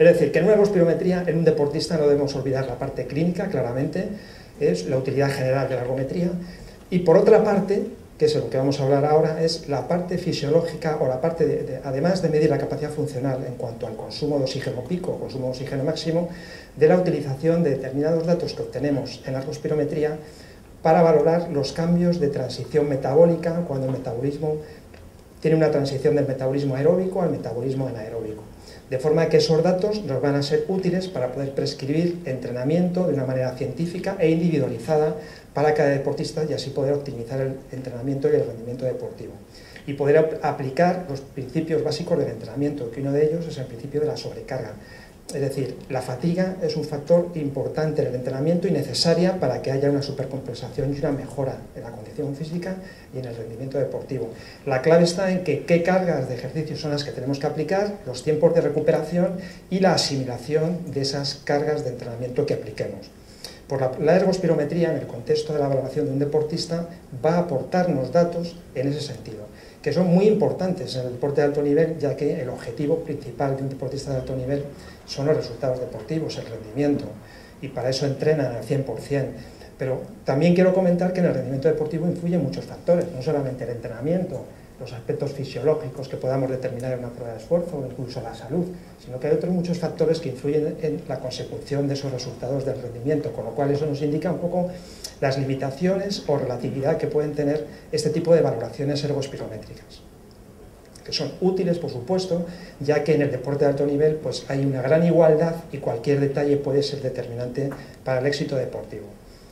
Es decir, que en una ergospirometría, en un deportista no debemos olvidar la parte clínica, claramente, es la utilidad general de la ergometría, y por otra parte, que es lo que vamos a hablar ahora, es la parte fisiológica o la parte, de, de, además de medir la capacidad funcional en cuanto al consumo de oxígeno pico o consumo de oxígeno máximo, de la utilización de determinados datos que obtenemos en la ergospirometría para valorar los cambios de transición metabólica cuando el metabolismo tiene una transición del metabolismo aeróbico al metabolismo anaeróbico. De forma que esos datos nos van a ser útiles para poder prescribir entrenamiento de una manera científica e individualizada para cada deportista y así poder optimizar el entrenamiento y el rendimiento deportivo. Y poder aplicar los principios básicos del entrenamiento, que uno de ellos es el principio de la sobrecarga. Es decir, la fatiga es un factor importante en el entrenamiento y necesaria para que haya una supercompensación y una mejora en la condición física y en el rendimiento deportivo. La clave está en que qué cargas de ejercicio son las que tenemos que aplicar, los tiempos de recuperación y la asimilación de esas cargas de entrenamiento que apliquemos. Por la, la ergospirometría, en el contexto de la valoración de un deportista, va a aportarnos datos en ese sentido, que son muy importantes en el deporte de alto nivel, ya que el objetivo principal de un deportista de alto nivel son los resultados deportivos, el rendimiento, y para eso entrenan al cien por cien. Pero también quiero comentar que en el rendimiento deportivo influyen muchos factores, no solamente el entrenamiento, los aspectos fisiológicos que podamos determinar en una prueba de esfuerzo o incluso la salud, sino que hay otros muchos factores que influyen en la consecución de esos resultados del rendimiento, con lo cual eso nos indica un poco las limitaciones o relatividad que pueden tener este tipo de valoraciones ergospirométricas, que son útiles, por supuesto, ya que en el deporte de alto nivel pues, hay una gran igualdad y cualquier detalle puede ser determinante para el éxito deportivo.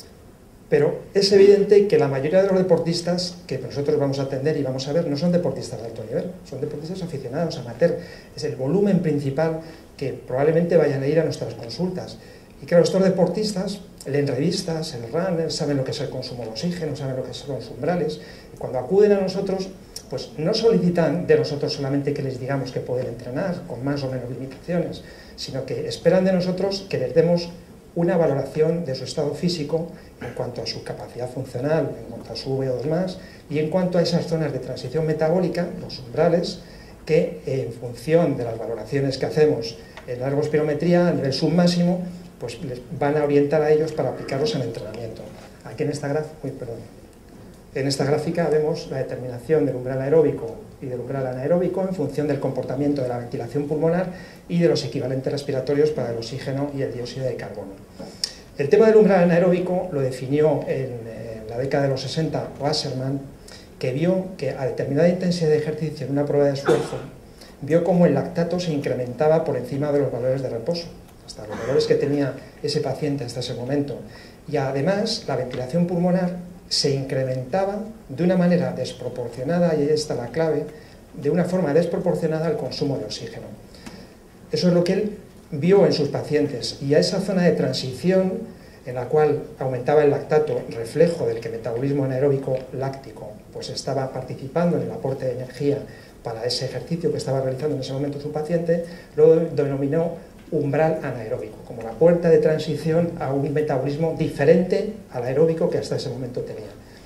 Pero es evidente que la mayoría de los deportistas que nosotros vamos a atender y vamos a ver no son deportistas de alto nivel, son deportistas aficionados, amateur. Es el volumen principal que probablemente vayan a ir a nuestras consultas. Y claro, estos deportistas leen revistas, el runner, saben lo que es el consumo de oxígeno, saben lo que son los umbrales, y cuando acuden a nosotros, pues no solicitan de nosotros solamente que les digamos que pueden entrenar con más o menos limitaciones, sino que esperan de nosotros que les demos una valoración de su estado físico en cuanto a su capacidad funcional, en cuanto a su V O dos más, y en cuanto a esas zonas de transición metabólica, los umbrales, que en función de las valoraciones que hacemos en la ergospirometría a nivel submáximo, pues les van a orientar a ellos para aplicarlos en entrenamiento. Aquí en esta gráfica, uy, perdón. En esta gráfica vemos la determinación del umbral aeróbico y del umbral anaeróbico en función del comportamiento de la ventilación pulmonar y de los equivalentes respiratorios para el oxígeno y el dióxido de carbono. El tema del umbral anaeróbico lo definió en, en la década de los sesenta Wasserman, que vio que a determinada intensidad de ejercicio en una prueba de esfuerzo, vio cómo el lactato se incrementaba por encima de los valores de reposo, hasta los valores que tenía ese paciente hasta ese momento. Y además, la ventilación pulmonar se incrementaba de una manera desproporcionada, y ahí está la clave, de una forma desproporcionada al consumo de oxígeno. Eso es lo que él vio en sus pacientes, y a esa zona de transición en la cual aumentaba el lactato, reflejo del que el metabolismo anaeróbico láctico pues estaba participando en el aporte de energía para ese ejercicio que estaba realizando en ese momento su paciente, lo denominó umbral anaeróbico, como la puerta de transición a un metabolismo diferente al aeróbico que hasta ese momento tenía.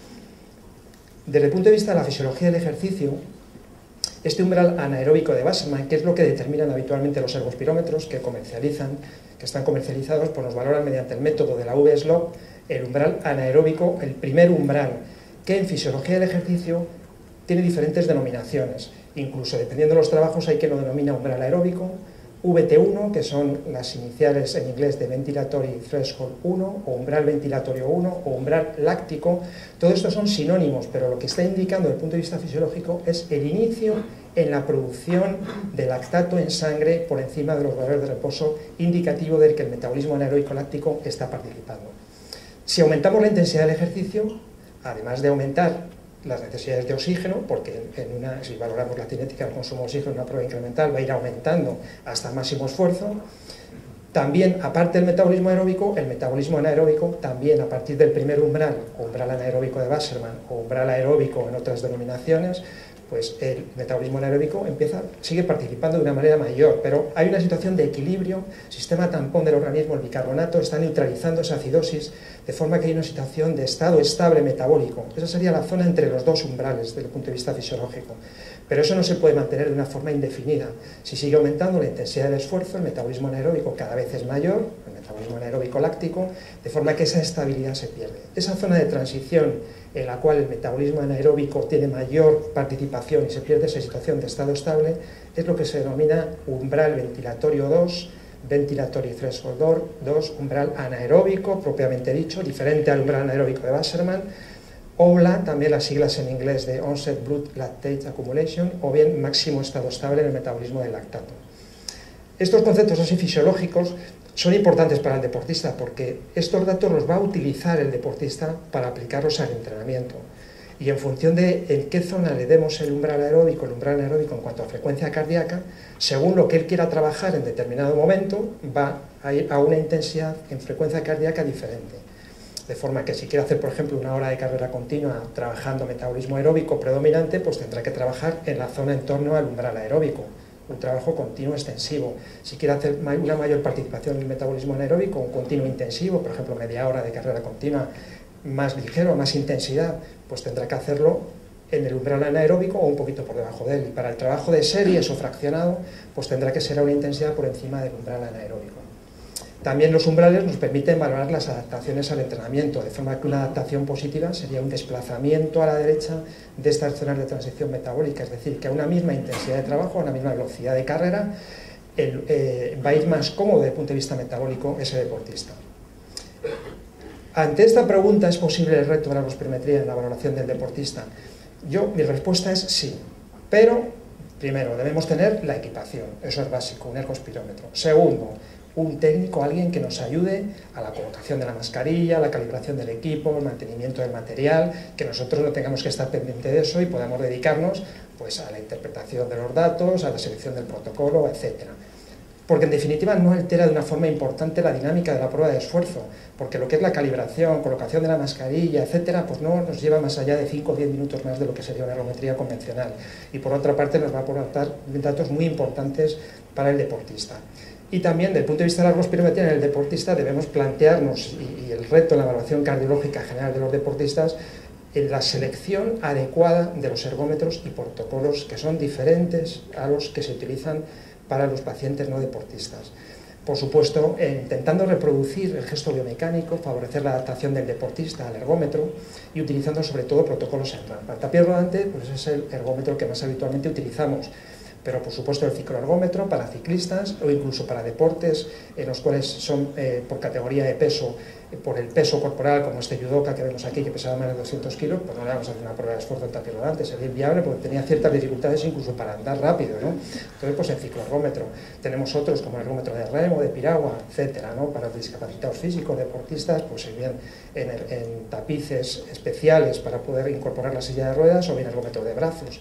Desde el punto de vista de la fisiología del ejercicio, este umbral anaeróbico de Wasserman, que es lo que determinan habitualmente los ergospirómetros que comercializan, que están comercializados, pues nos valoran mediante el método de la V-Slope, el umbral anaeróbico, el primer umbral, que en fisiología del ejercicio tiene diferentes denominaciones. Incluso dependiendo de los trabajos hay quien lo denomina umbral aeróbico, V T uno, que son las iniciales en inglés de Ventilatory Threshold uno, o umbral ventilatorio uno, o umbral láctico. Todo esto son sinónimos, pero lo que está indicando desde el punto de vista fisiológico es el inicio en la producción de lactato en sangre por encima de los valores de reposo, indicativo de que el metabolismo anaeróbico láctico está participando. Si aumentamos la intensidad del ejercicio, además de aumentar las necesidades de oxígeno, porque en una, si valoramos la cinética del consumo de oxígeno en una prueba incremental va a ir aumentando hasta el máximo esfuerzo, también, aparte del metabolismo aeróbico, el metabolismo anaeróbico también a partir del primer umbral, umbral anaeróbico de Wasserman o umbral aeróbico en otras denominaciones, pues el metabolismo anaeróbico empieza, sigue participando de una manera mayor, pero hay una situación de equilibrio, sistema tampón del organismo, el bicarbonato está neutralizando esa acidosis, de forma que hay una situación de estado estable metabólico. Esa sería la zona entre los dos umbrales desde el punto de vista fisiológico. Pero eso no se puede mantener de una forma indefinida. Si sigue aumentando la intensidad del esfuerzo, el metabolismo anaeróbico cada vez es mayor, el metabolismo anaeróbico láctico, de forma que esa estabilidad se pierde. Esa zona de transición en la cual el metabolismo anaeróbico tiene mayor participación y se pierde esa situación de estado estable, es lo que se denomina umbral ventilatorio dos, ventilatory threshold dos, umbral anaeróbico, propiamente dicho, diferente al umbral anaeróbico de Wassermann, O B L A, también las siglas en inglés de Onset Blood Lactate Accumulation, o bien máximo estado estable en el metabolismo del lactato. Estos conceptos así fisiológicos son importantes para el deportista porque estos datos los va a utilizar el deportista para aplicarlos al entrenamiento. Y en función de en qué zona le demos el umbral aeróbico, el umbral anaeróbico en cuanto a frecuencia cardíaca, según lo que él quiera trabajar en determinado momento, va a ir a una intensidad en frecuencia cardíaca diferente. De forma que si quiere hacer, por ejemplo, una hora de carrera continua trabajando metabolismo aeróbico predominante, pues tendrá que trabajar en la zona en torno al umbral aeróbico, un trabajo continuo extensivo. Si quiere hacer una mayor participación en el metabolismo anaeróbico, un continuo intensivo, por ejemplo, media hora de carrera continua, más ligero, más intensidad, pues tendrá que hacerlo en el umbral anaeróbico o un poquito por debajo de él. Y para el trabajo de series o fraccionado, pues tendrá que ser a una intensidad por encima del umbral anaeróbico. También los umbrales nos permiten valorar las adaptaciones al entrenamiento, de forma que una adaptación positiva sería un desplazamiento a la derecha de estas zonas de transición metabólica, es decir, que a una misma intensidad de trabajo, a una misma velocidad de carrera, el, eh, va a ir más cómodo desde el punto de vista metabólico ese deportista. Ante esta pregunta, ¿es posible el reto de la glospirometría en la valoración del deportista? Yo, mi respuesta es sí, pero primero debemos tener la equipación, eso es básico, un ergospirómetro. Segundo, un técnico, alguien que nos ayude a la colocación de la mascarilla, la calibración del equipo, el mantenimiento del material, que nosotros no tengamos que estar pendientes de eso y podamos dedicarnos pues, a la interpretación de los datos, a la selección del protocolo, etcétera. Porque en definitiva no altera de una forma importante la dinámica de la prueba de esfuerzo, porque lo que es la calibración, colocación de la mascarilla, etcétera, pues no nos lleva más allá de cinco o diez minutos más de lo que sería una ergometría convencional. Y por otra parte nos va a aportar datos muy importantes para el deportista. Y también, desde el punto de vista de la glospirometría en el deportista, debemos plantearnos, y, y el reto en la evaluación cardiológica general de los deportistas, en la selección adecuada de los ergómetros y protocolos que son diferentes a los que se utilizan para los pacientes no deportistas. Por supuesto, eh, intentando reproducir el gesto biomecánico, favorecer la adaptación del deportista al ergómetro y utilizando sobre todo protocolos en rampa. El tapiz rodante pues es el ergómetro que más habitualmente utilizamos, pero por supuesto el cicloergómetro para ciclistas o incluso para deportes en los cuales son eh, por categoría de peso, eh, por el peso corporal, como este judoka que vemos aquí que pesaba más de doscientos kilos, pues no le vamos a hacer una prueba de esfuerzo en tapiz rodante, sería inviable porque tenía ciertas dificultades incluso para andar rápido, ¿no? Entonces pues el cicloergómetro. Tenemos otros como el ergómetro de remo, de piragua, etcétera, ¿no? Para los discapacitados físicos, deportistas, pues bien en, el, en tapices especiales para poder incorporar la silla de ruedas o bien ergómetro de brazos.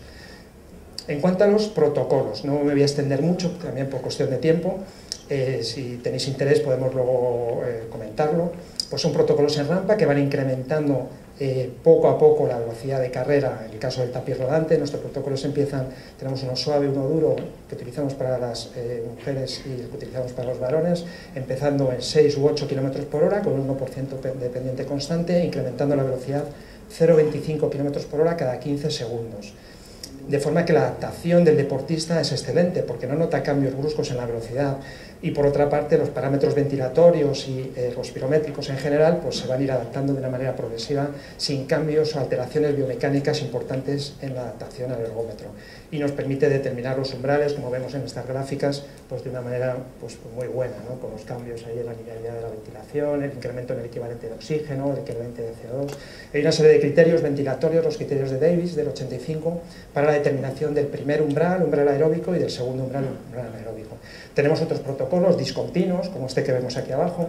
En cuanto a los protocolos, no me voy a extender mucho, también por cuestión de tiempo, eh, si tenéis interés podemos luego eh, comentarlo, pues son protocolos en rampa que van incrementando eh, poco a poco la velocidad de carrera. En el caso del tapiz rodante, nuestros protocolos empiezan, tenemos uno suave, uno duro, que utilizamos para las eh, mujeres y el que utilizamos para los varones, empezando en seis u ocho kilómetros por hora, con un uno por ciento de pendiente constante, incrementando la velocidad cero coma veinticinco kilómetros por hora cada quince segundos. De forma que la adaptación del deportista es excelente porque no nota cambios bruscos en la velocidad y por otra parte los parámetros ventilatorios y eh, respirométricos en general pues se van a ir adaptando de una manera progresiva sin cambios o alteraciones biomecánicas importantes en la adaptación al ergómetro y nos permite determinar los umbrales, como vemos en estas gráficas, pues de una manera pues, muy buena, ¿no? Con los cambios ahí en la linealidad de la ventilación, el incremento en el equivalente de oxígeno, el equivalente de C O dos. Hay una serie de criterios ventilatorios, los criterios de Davis del ochenta y cinco, para la determinación del primer umbral, umbral aeróbico, y del segundo umbral, umbral anaeróbico. Tenemos otros protocolos discontinuos, como este que vemos aquí abajo,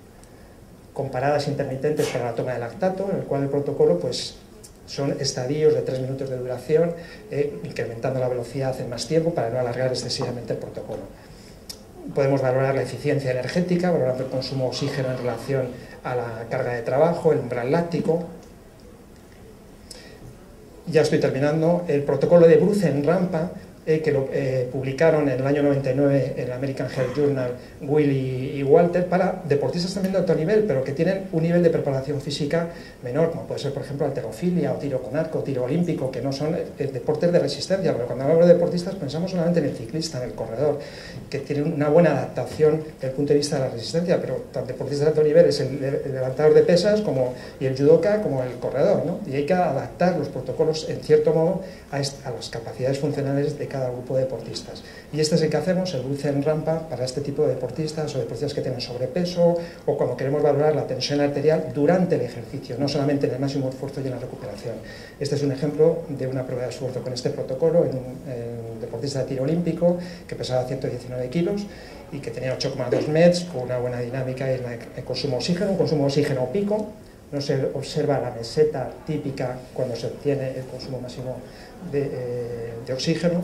con paradas intermitentes para la toma de lactato, en el cual el protocolo pues, son estadios de tres minutos de duración, eh, incrementando la velocidad en más tiempo para no alargar excesivamente el protocolo. Podemos valorar la eficiencia energética, valorando el consumo de oxígeno en relación a la carga de trabajo, el umbral láctico. Ya estoy terminando. El protocolo de Bruce en rampa eh, que lo eh, publicaron en el año noventa y nueve en el American Heart Journal, Will y, y Walter, para deportistas también de alto nivel, pero que tienen un nivel de preparación física menor, como puede ser, por ejemplo, halterofilia o tiro con arco, tiro olímpico, que no son eh, deportes de resistencia, pero cuando hablamos de deportistas pensamos solamente en el ciclista, en el corredor, que tiene una buena adaptación desde el punto de vista de la resistencia, pero tanto deportistas de alto nivel es el, el levantador de pesas como, y el judoka como el corredor, ¿no? Y hay que adaptar los protocolos, en cierto modo, a, a las capacidades funcionales de cada grupo de deportistas. Y este es el que hacemos, el dulce en rampa, para este tipo de deportistas o deportistas que tienen sobrepeso o cuando queremos valorar la tensión arterial durante el ejercicio, no solamente en el máximo esfuerzo y en la recuperación. Este es un ejemplo de una prueba de esfuerzo con este protocolo en un, en un deportista de tiro olímpico que pesaba ciento diecinueve kilos y que tenía ocho coma dos mets con una buena dinámica en el consumo de oxígeno, un consumo de oxígeno pico. No se observa la meseta típica cuando se obtiene el consumo máximo de, eh, de oxígeno.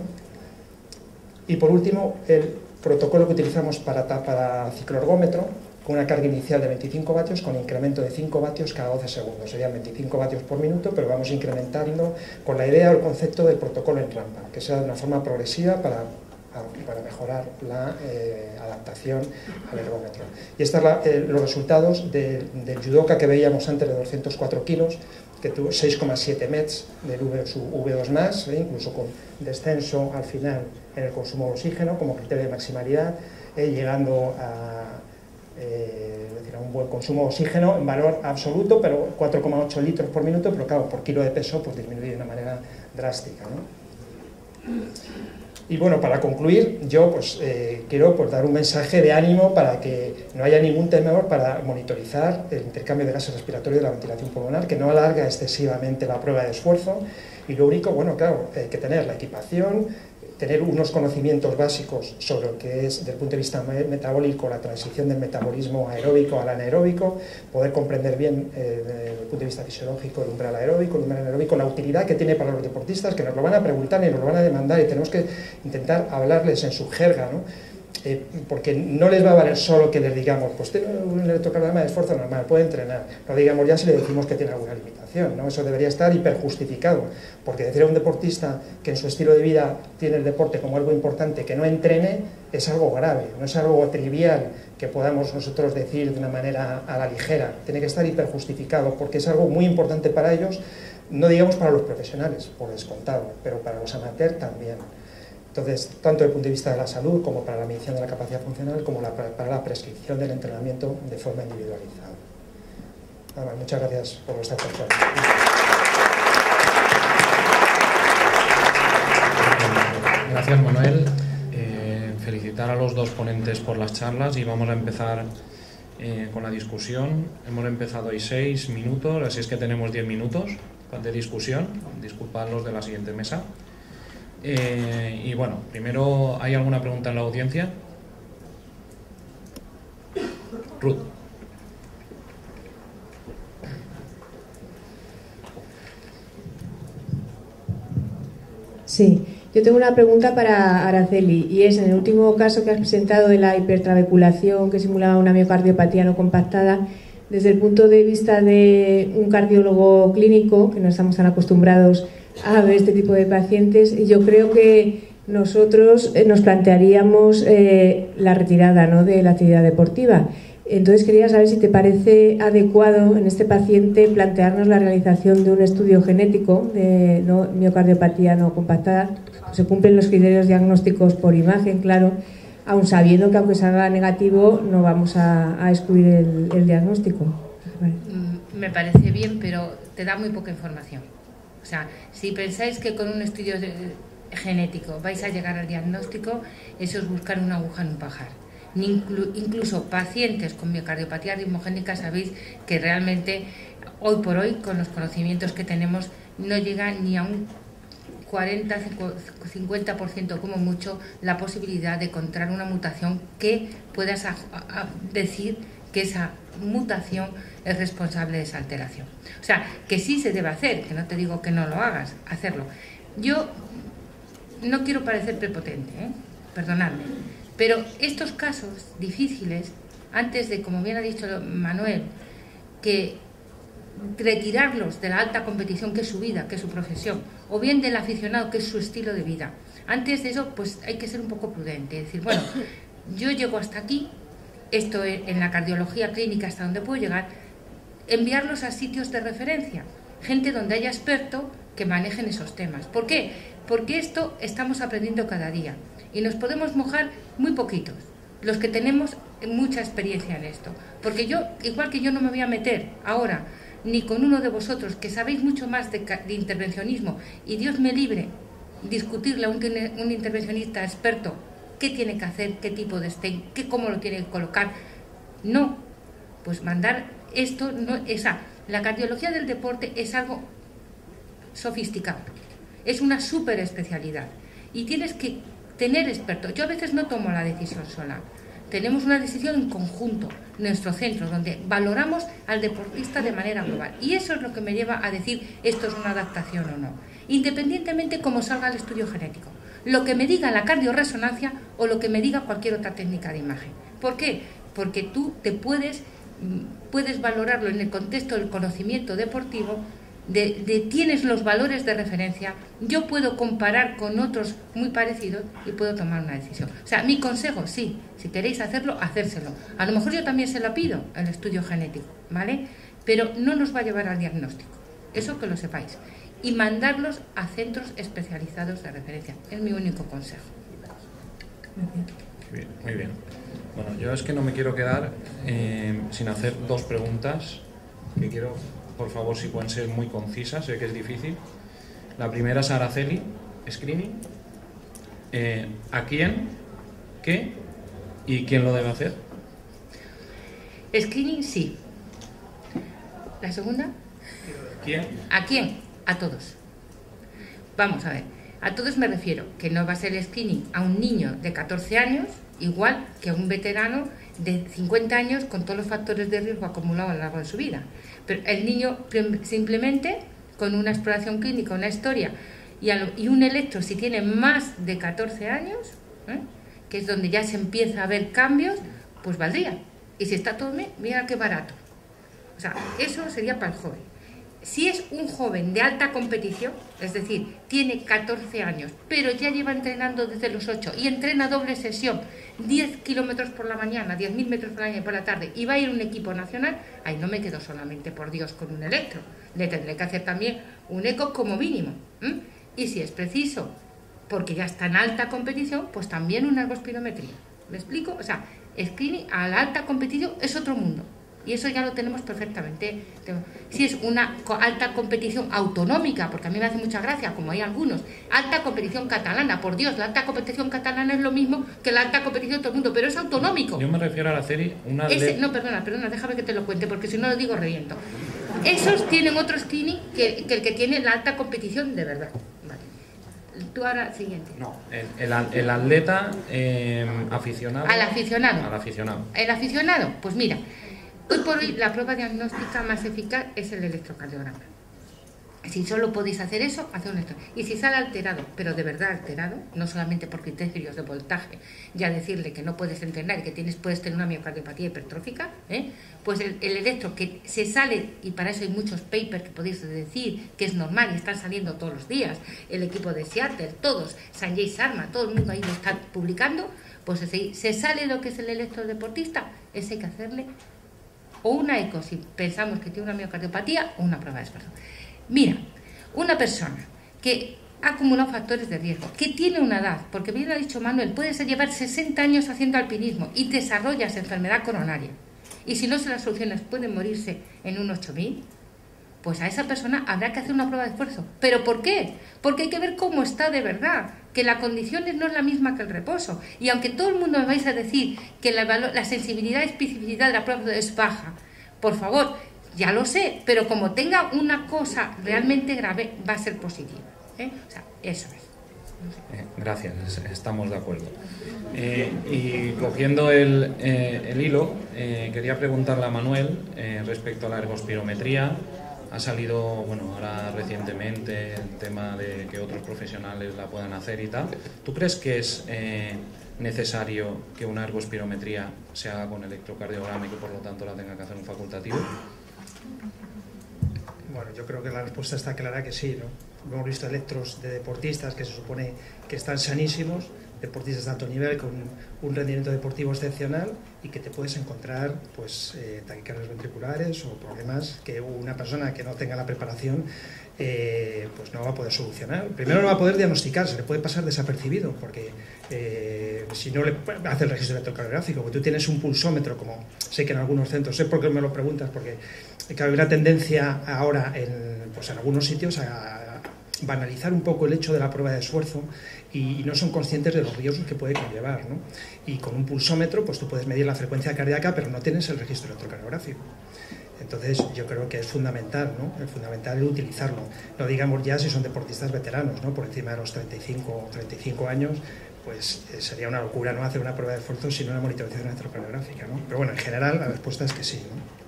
Y por último, el protocolo que utilizamos para, para cicloergómetro, con una carga inicial de veinticinco vatios, con incremento de cinco vatios cada doce segundos. Serían veinticinco vatios por minuto, pero vamos incrementando con la idea o el concepto del protocolo en rampa, que sea de una forma progresiva para, para mejorar la eh, adaptación al ergómetro. Y estos son eh, los resultados de, del judoka que veíamos antes de doscientos cuatro kilos, que tuvo seis coma siete mets del v, su V dos más, eh, incluso con descenso al final en el consumo de oxígeno como criterio de maximalidad, eh, llegando a, eh, es decir, a un buen consumo de oxígeno en valor absoluto, pero cuatro coma ocho litros por minuto, pero claro, por kilo de peso pues disminuye de una manera drástica, ¿no? Y bueno, para concluir, yo pues eh, quiero pues, dar un mensaje de ánimo para que no haya ningún temor para monitorizar el intercambio de gases respiratorios de la ventilación pulmonar, que no alarga excesivamente la prueba de esfuerzo. Y lo único, bueno, claro, hay que tener la equipación, tener unos conocimientos básicos sobre lo que es, desde el punto de vista metabólico, la transición del metabolismo aeróbico al anaeróbico, poder comprender bien, eh, desde el punto de vista fisiológico, el umbral aeróbico, el umbral anaeróbico, la utilidad que tiene para los deportistas, que nos lo van a preguntar y nos lo van a demandar y tenemos que intentar hablarles en su jerga, ¿no? Eh, porque no les va a valer solo que les digamos, pues tiene un electrocardiograma de esfuerzo normal, puede entrenar, no digamos ya si le decimos que tiene alguna limitación, ¿no? Eso debería estar hiperjustificado, porque decir a un deportista que en su estilo de vida tiene el deporte como algo importante, que no entrene, es algo grave, no es algo trivial que podamos nosotros decir de una manera a la ligera, tiene que estar hiperjustificado, porque es algo muy importante para ellos, no digamos para los profesionales, por descontado, pero para los amateurs también. Entonces, tanto desde el punto de vista de la salud, como para la medición de la capacidad funcional, como la, para la prescripción del entrenamiento de forma individualizada. Nada más, muchas gracias por vuestra atención. Gracias, Manuel. Eh, felicitar a los dos ponentes por las charlas y vamos a empezar eh, con la discusión. Hemos empezado hoy seis minutos, así es que tenemos diez minutos de discusión. Disculpad los de la siguiente mesa. Eh, y bueno, primero, ¿hay alguna pregunta en la audiencia? Ruth. Sí, yo tengo una pregunta para Araceli y es, en el último caso que has presentado de la hipertrabeculación que simulaba una miocardiopatía no compactada, desde el punto de vista de un cardiólogo clínico, que no estamos tan acostumbrados a ver este tipo de pacientes, y yo creo que nosotros nos plantearíamos eh, la retirada, ¿no?, de la actividad deportiva. Entonces quería saber si te parece adecuado en este paciente plantearnos la realización de un estudio genético de no, miocardiopatía no compactada. Se cumplen los criterios diagnósticos por imagen, claro, aun sabiendo que aunque salga negativo no vamos a, a excluir el, el diagnóstico. Vale. Me parece bien, pero te da muy poca información. O sea, si pensáis que con un estudio de, genético vais a llegar al diagnóstico, eso es buscar una aguja en un pajar. Inclu, incluso pacientes con miocardiopatías ritmogénicas, sabéis que realmente hoy por hoy, con los conocimientos que tenemos, no llega ni a un cuarenta a cincuenta por ciento como mucho la posibilidad de encontrar una mutación que puedas a, a, a decir que esa mutación es responsable de esa alteración. O sea, que sí se debe hacer, que no te digo que no lo hagas, hacerlo. Yo no quiero parecer prepotente, ¿eh? Perdonadme, pero estos casos difíciles, antes de, como bien ha dicho Manuel, que retirarlos de la alta competición, que es su vida, que es su profesión, o bien del aficionado, que es su estilo de vida. Antes de eso, pues hay que ser un poco prudente, decir, bueno, yo llego hasta aquí, esto en la cardiología clínica hasta donde puedo llegar, enviarlos a sitios de referencia, gente donde haya expertos que manejen esos temas. ¿Por qué? Porque esto estamos aprendiendo cada día y nos podemos mojar muy poquitos, los que tenemos mucha experiencia en esto. Porque yo, igual que yo no me voy a meter ahora ni con uno de vosotros que sabéis mucho más de, de intervencionismo, y Dios me libre discutirle a un, un intervencionista experto qué tiene que hacer, qué tipo de stent, qué, cómo lo tiene que colocar. No, pues mandar esto, no, esa, la cardiología del deporte es algo sofisticado, es una súper especialidad y tienes que tener expertos. Yo a veces no tomo la decisión sola, tenemos una decisión en conjunto, nuestro centro, donde valoramos al deportista de manera global, y eso es lo que me lleva a decir esto es una adaptación o no, independientemente cómo salga el estudio genético, lo que me diga la cardioresonancia o lo que me diga cualquier otra técnica de imagen. ¿Por qué? Porque tú te puedes, puedes valorarlo en el contexto del conocimiento deportivo, de, de tienes los valores de referencia, yo puedo comparar con otros muy parecidos y puedo tomar una decisión. O sea, mi consejo, sí, si queréis hacerlo, hacérselo. A lo mejor yo también se lo pido, el estudio genético, ¿vale? Pero no nos va a llevar al diagnóstico, eso que lo sepáis. Y mandarlos a centros especializados de referencia. Es mi único consejo. Bien, muy bien. Bueno, yo es que no me quiero quedar eh, sin hacer dos preguntas que quiero, por favor, si pueden ser muy concisas, sé que es difícil. La primera es Araceli, screening. Eh, ¿A quién, qué y quién lo debe hacer? Screening, sí. ¿La segunda? ¿Quién? ¿A quién? A todos. Vamos a ver, a todos me refiero que no va a ser screening a un niño de catorce años igual que a un veterano de cincuenta años con todos los factores de riesgo acumulados a lo largo de su vida. Pero el niño simplemente con una exploración clínica, una historia y, lo, y un electro si tiene más de catorce años, ¿eh? que es donde ya se empieza a ver cambios, pues valdría. Y si está todo bien, mira qué barato. O sea, eso sería para el joven. Si es un joven de alta competición, es decir, tiene catorce años, pero ya lleva entrenando desde los ocho y entrena doble sesión, diez kilómetros por la mañana, diez mil metros por la mañana y por la tarde, y va a ir a un equipo nacional, ahí no me quedo solamente, por Dios, con un electro, le tendré que hacer también un eco como mínimo. ¿m? Y si es preciso, porque ya está en alta competición, pues también una ergospirometría. ¿Me explico? O sea, screening a la alta competición es otro mundo. Y eso ya lo tenemos perfectamente. Si es una alta competición autonómica, porque a mí me hace mucha gracia, como hay algunos, alta competición catalana, por Dios, la alta competición catalana es lo mismo que la alta competición de todo el mundo, pero es autonómico. Yo me refiero a la serie, una Ese, no, perdona, perdona, déjame que te lo cuente, porque si no lo digo reviento. Esos tienen otro screening que, que el que tiene la alta competición de verdad. Vale. Tú ahora, siguiente. No, el, el, el atleta eh, aficionado. Al aficionado. Al aficionado. El aficionado, pues mira, hoy por hoy la prueba diagnóstica más eficaz es el electrocardiograma. Si solo podéis hacer eso, haced un electro. Y si sale alterado, pero de verdad alterado, no solamente por criterios de voltaje, ya decirle que no puedes entrenar y que tienes, puedes tener una miocardiopatía hipertrófica, ¿eh? pues el, el electro que se sale, y para eso hay muchos papers que podéis decir que es normal y están saliendo todos los días, el equipo de Seattle, todos, Sanjay Sharma, todo el mundo ahí lo está publicando, pues se, se sale lo que es el electrodeportista, ese hay que hacerle o una eco si pensamos que tiene una miocardiopatía o una prueba de esfuerzo. Mira, una persona que ha acumulado factores de riesgo, que tiene una edad, porque bien lo ha dicho Manuel, puedes llevar sesenta años haciendo alpinismo y desarrollas enfermedad coronaria, y si no se las solucionas pueden morirse en un ocho mil, pues a esa persona habrá que hacer una prueba de esfuerzo. ¿Pero por qué? Porque hay que ver cómo está de verdad, que la condición no es la misma que el reposo. Y aunque todo el mundo me vais a decir que la, la sensibilidad y especificidad de la prueba es baja, por favor, ya lo sé, pero como tenga una cosa realmente grave, va a ser positiva. ¿eh? O sea, eso es. No sé. eh, gracias, estamos de acuerdo. Eh, y cogiendo el, eh, el hilo, eh, quería preguntarle a Manuel eh, respecto a la ergospirometría. Ha salido, bueno, ahora recientemente el tema de que otros profesionales la puedan hacer y tal. ¿Tú crees que es eh, necesario que una ergospirometría se haga con electrocardiograma y que por lo tanto la tenga que hacer un facultativo? Bueno, yo creo que la respuesta está clara que sí, ¿no? Hemos visto electros de deportistas que se supone que están sanísimos, deportistas de alto nivel con un rendimiento deportivo excepcional y que te puedes encontrar pues eh, taquicardias ventriculares o problemas que una persona que no tenga la preparación eh, pues no va a poder solucionar. Primero no va a poder diagnosticar, se le puede pasar desapercibido porque eh, si no le hace el registro electrocardiográfico, porque tú tienes un pulsómetro, como sé que en algunos centros, sé por qué me lo preguntas, porque hay una tendencia ahora en, pues en algunos sitios a banalizar un poco el hecho de la prueba de esfuerzo y, y no son conscientes de los riesgos que puede conllevar, ¿no? Y con un pulsómetro pues tú puedes medir la frecuencia cardíaca pero no tienes el registro electrocardiográfico. Entonces yo creo que es fundamental, ¿no? Es fundamental utilizarlo. No digamos ya si son deportistas veteranos, ¿no? Por encima de los treinta y cinco o treinta y cinco años, pues eh, sería una locura no hacer una prueba de esfuerzo sin una monitorización electrocardiográfica, ¿no? Pero bueno, en general la respuesta es que sí, ¿no?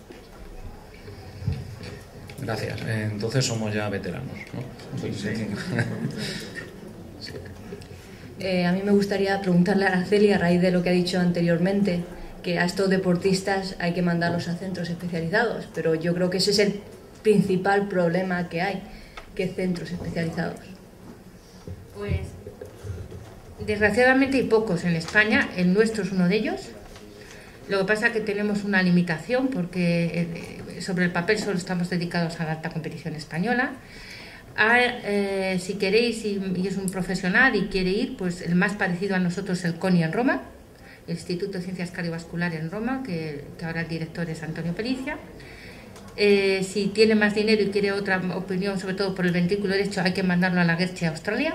Gracias. Entonces somos ya veteranos, ¿no? Sí. Sí. Eh, a mí me gustaría preguntarle a Araceli, a raíz de lo que ha dicho anteriormente, que a estos deportistas hay que mandarlos a centros especializados, pero yo creo que ese es el principal problema que hay, que centros especializados. Pues desgraciadamente hay pocos en España, el nuestro es uno de ellos. Lo que pasa es que tenemos una limitación porque sobre el papel solo estamos dedicados a la alta competición española. A, eh, si queréis y, y es un profesional y quiere ir, pues el más parecido a nosotros es el CONI en Roma, el Instituto de Ciencias Cardiovasculares en Roma, que, que ahora el director es Antonio Pericia. Eh, si tiene más dinero y quiere otra opinión, sobre todo por el ventrículo derecho, hay que mandarlo a la Guerche, Australia.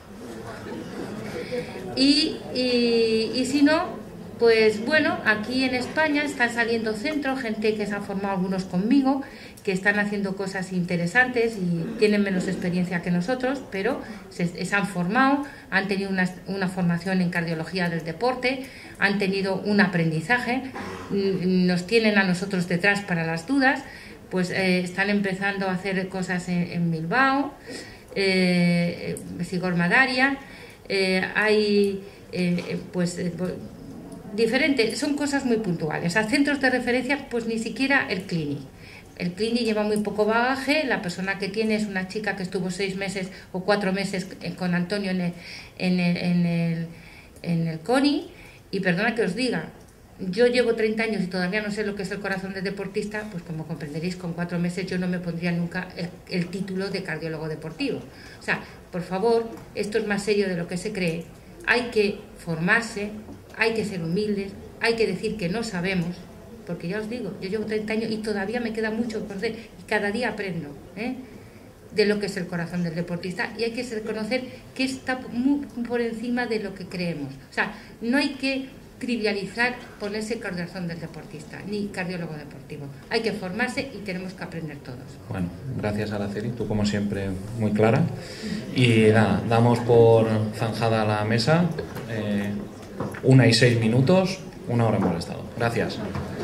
Y, y, y si no, pues bueno, aquí en España están saliendo centros, gente que se han formado, algunos conmigo, que están haciendo cosas interesantes y tienen menos experiencia que nosotros, pero se, se han formado, han tenido una, una formación en cardiología del deporte, han tenido un aprendizaje, nos tienen a nosotros detrás para las dudas, pues eh, están empezando a hacer cosas en, en Bilbao, eh, Sigor Madaria, eh, hay eh, pues... Eh, diferentes, son cosas muy puntuales. A centros de referencia, pues ni siquiera el Clini. El Clini lleva muy poco bagaje, la persona que tiene es una chica que estuvo seis meses o cuatro meses con Antonio en el, en el, en el, en el CONI, y perdona que os diga, yo llevo treinta años y todavía no sé lo que es el corazón del deportista, pues como comprenderéis, con cuatro meses yo no me pondría nunca el, el título de cardiólogo deportivo. O sea, por favor, esto es más serio de lo que se cree, hay que formarse, hay que ser humildes, hay que decir que no sabemos, porque ya os digo, yo llevo treinta años y todavía me queda mucho por hacer y cada día aprendo ¿eh? de lo que es el corazón del deportista, y hay que reconocer que está muy por encima de lo que creemos. O sea, no hay que trivializar ponerse corazón del deportista, ni cardiólogo deportivo. Hay que formarse y tenemos que aprender todos. Bueno, gracias Araceli, tú como siempre muy clara. Y nada, damos por zanjada la mesa. Eh, Una y seis minutos, una hora hemos estado. Gracias.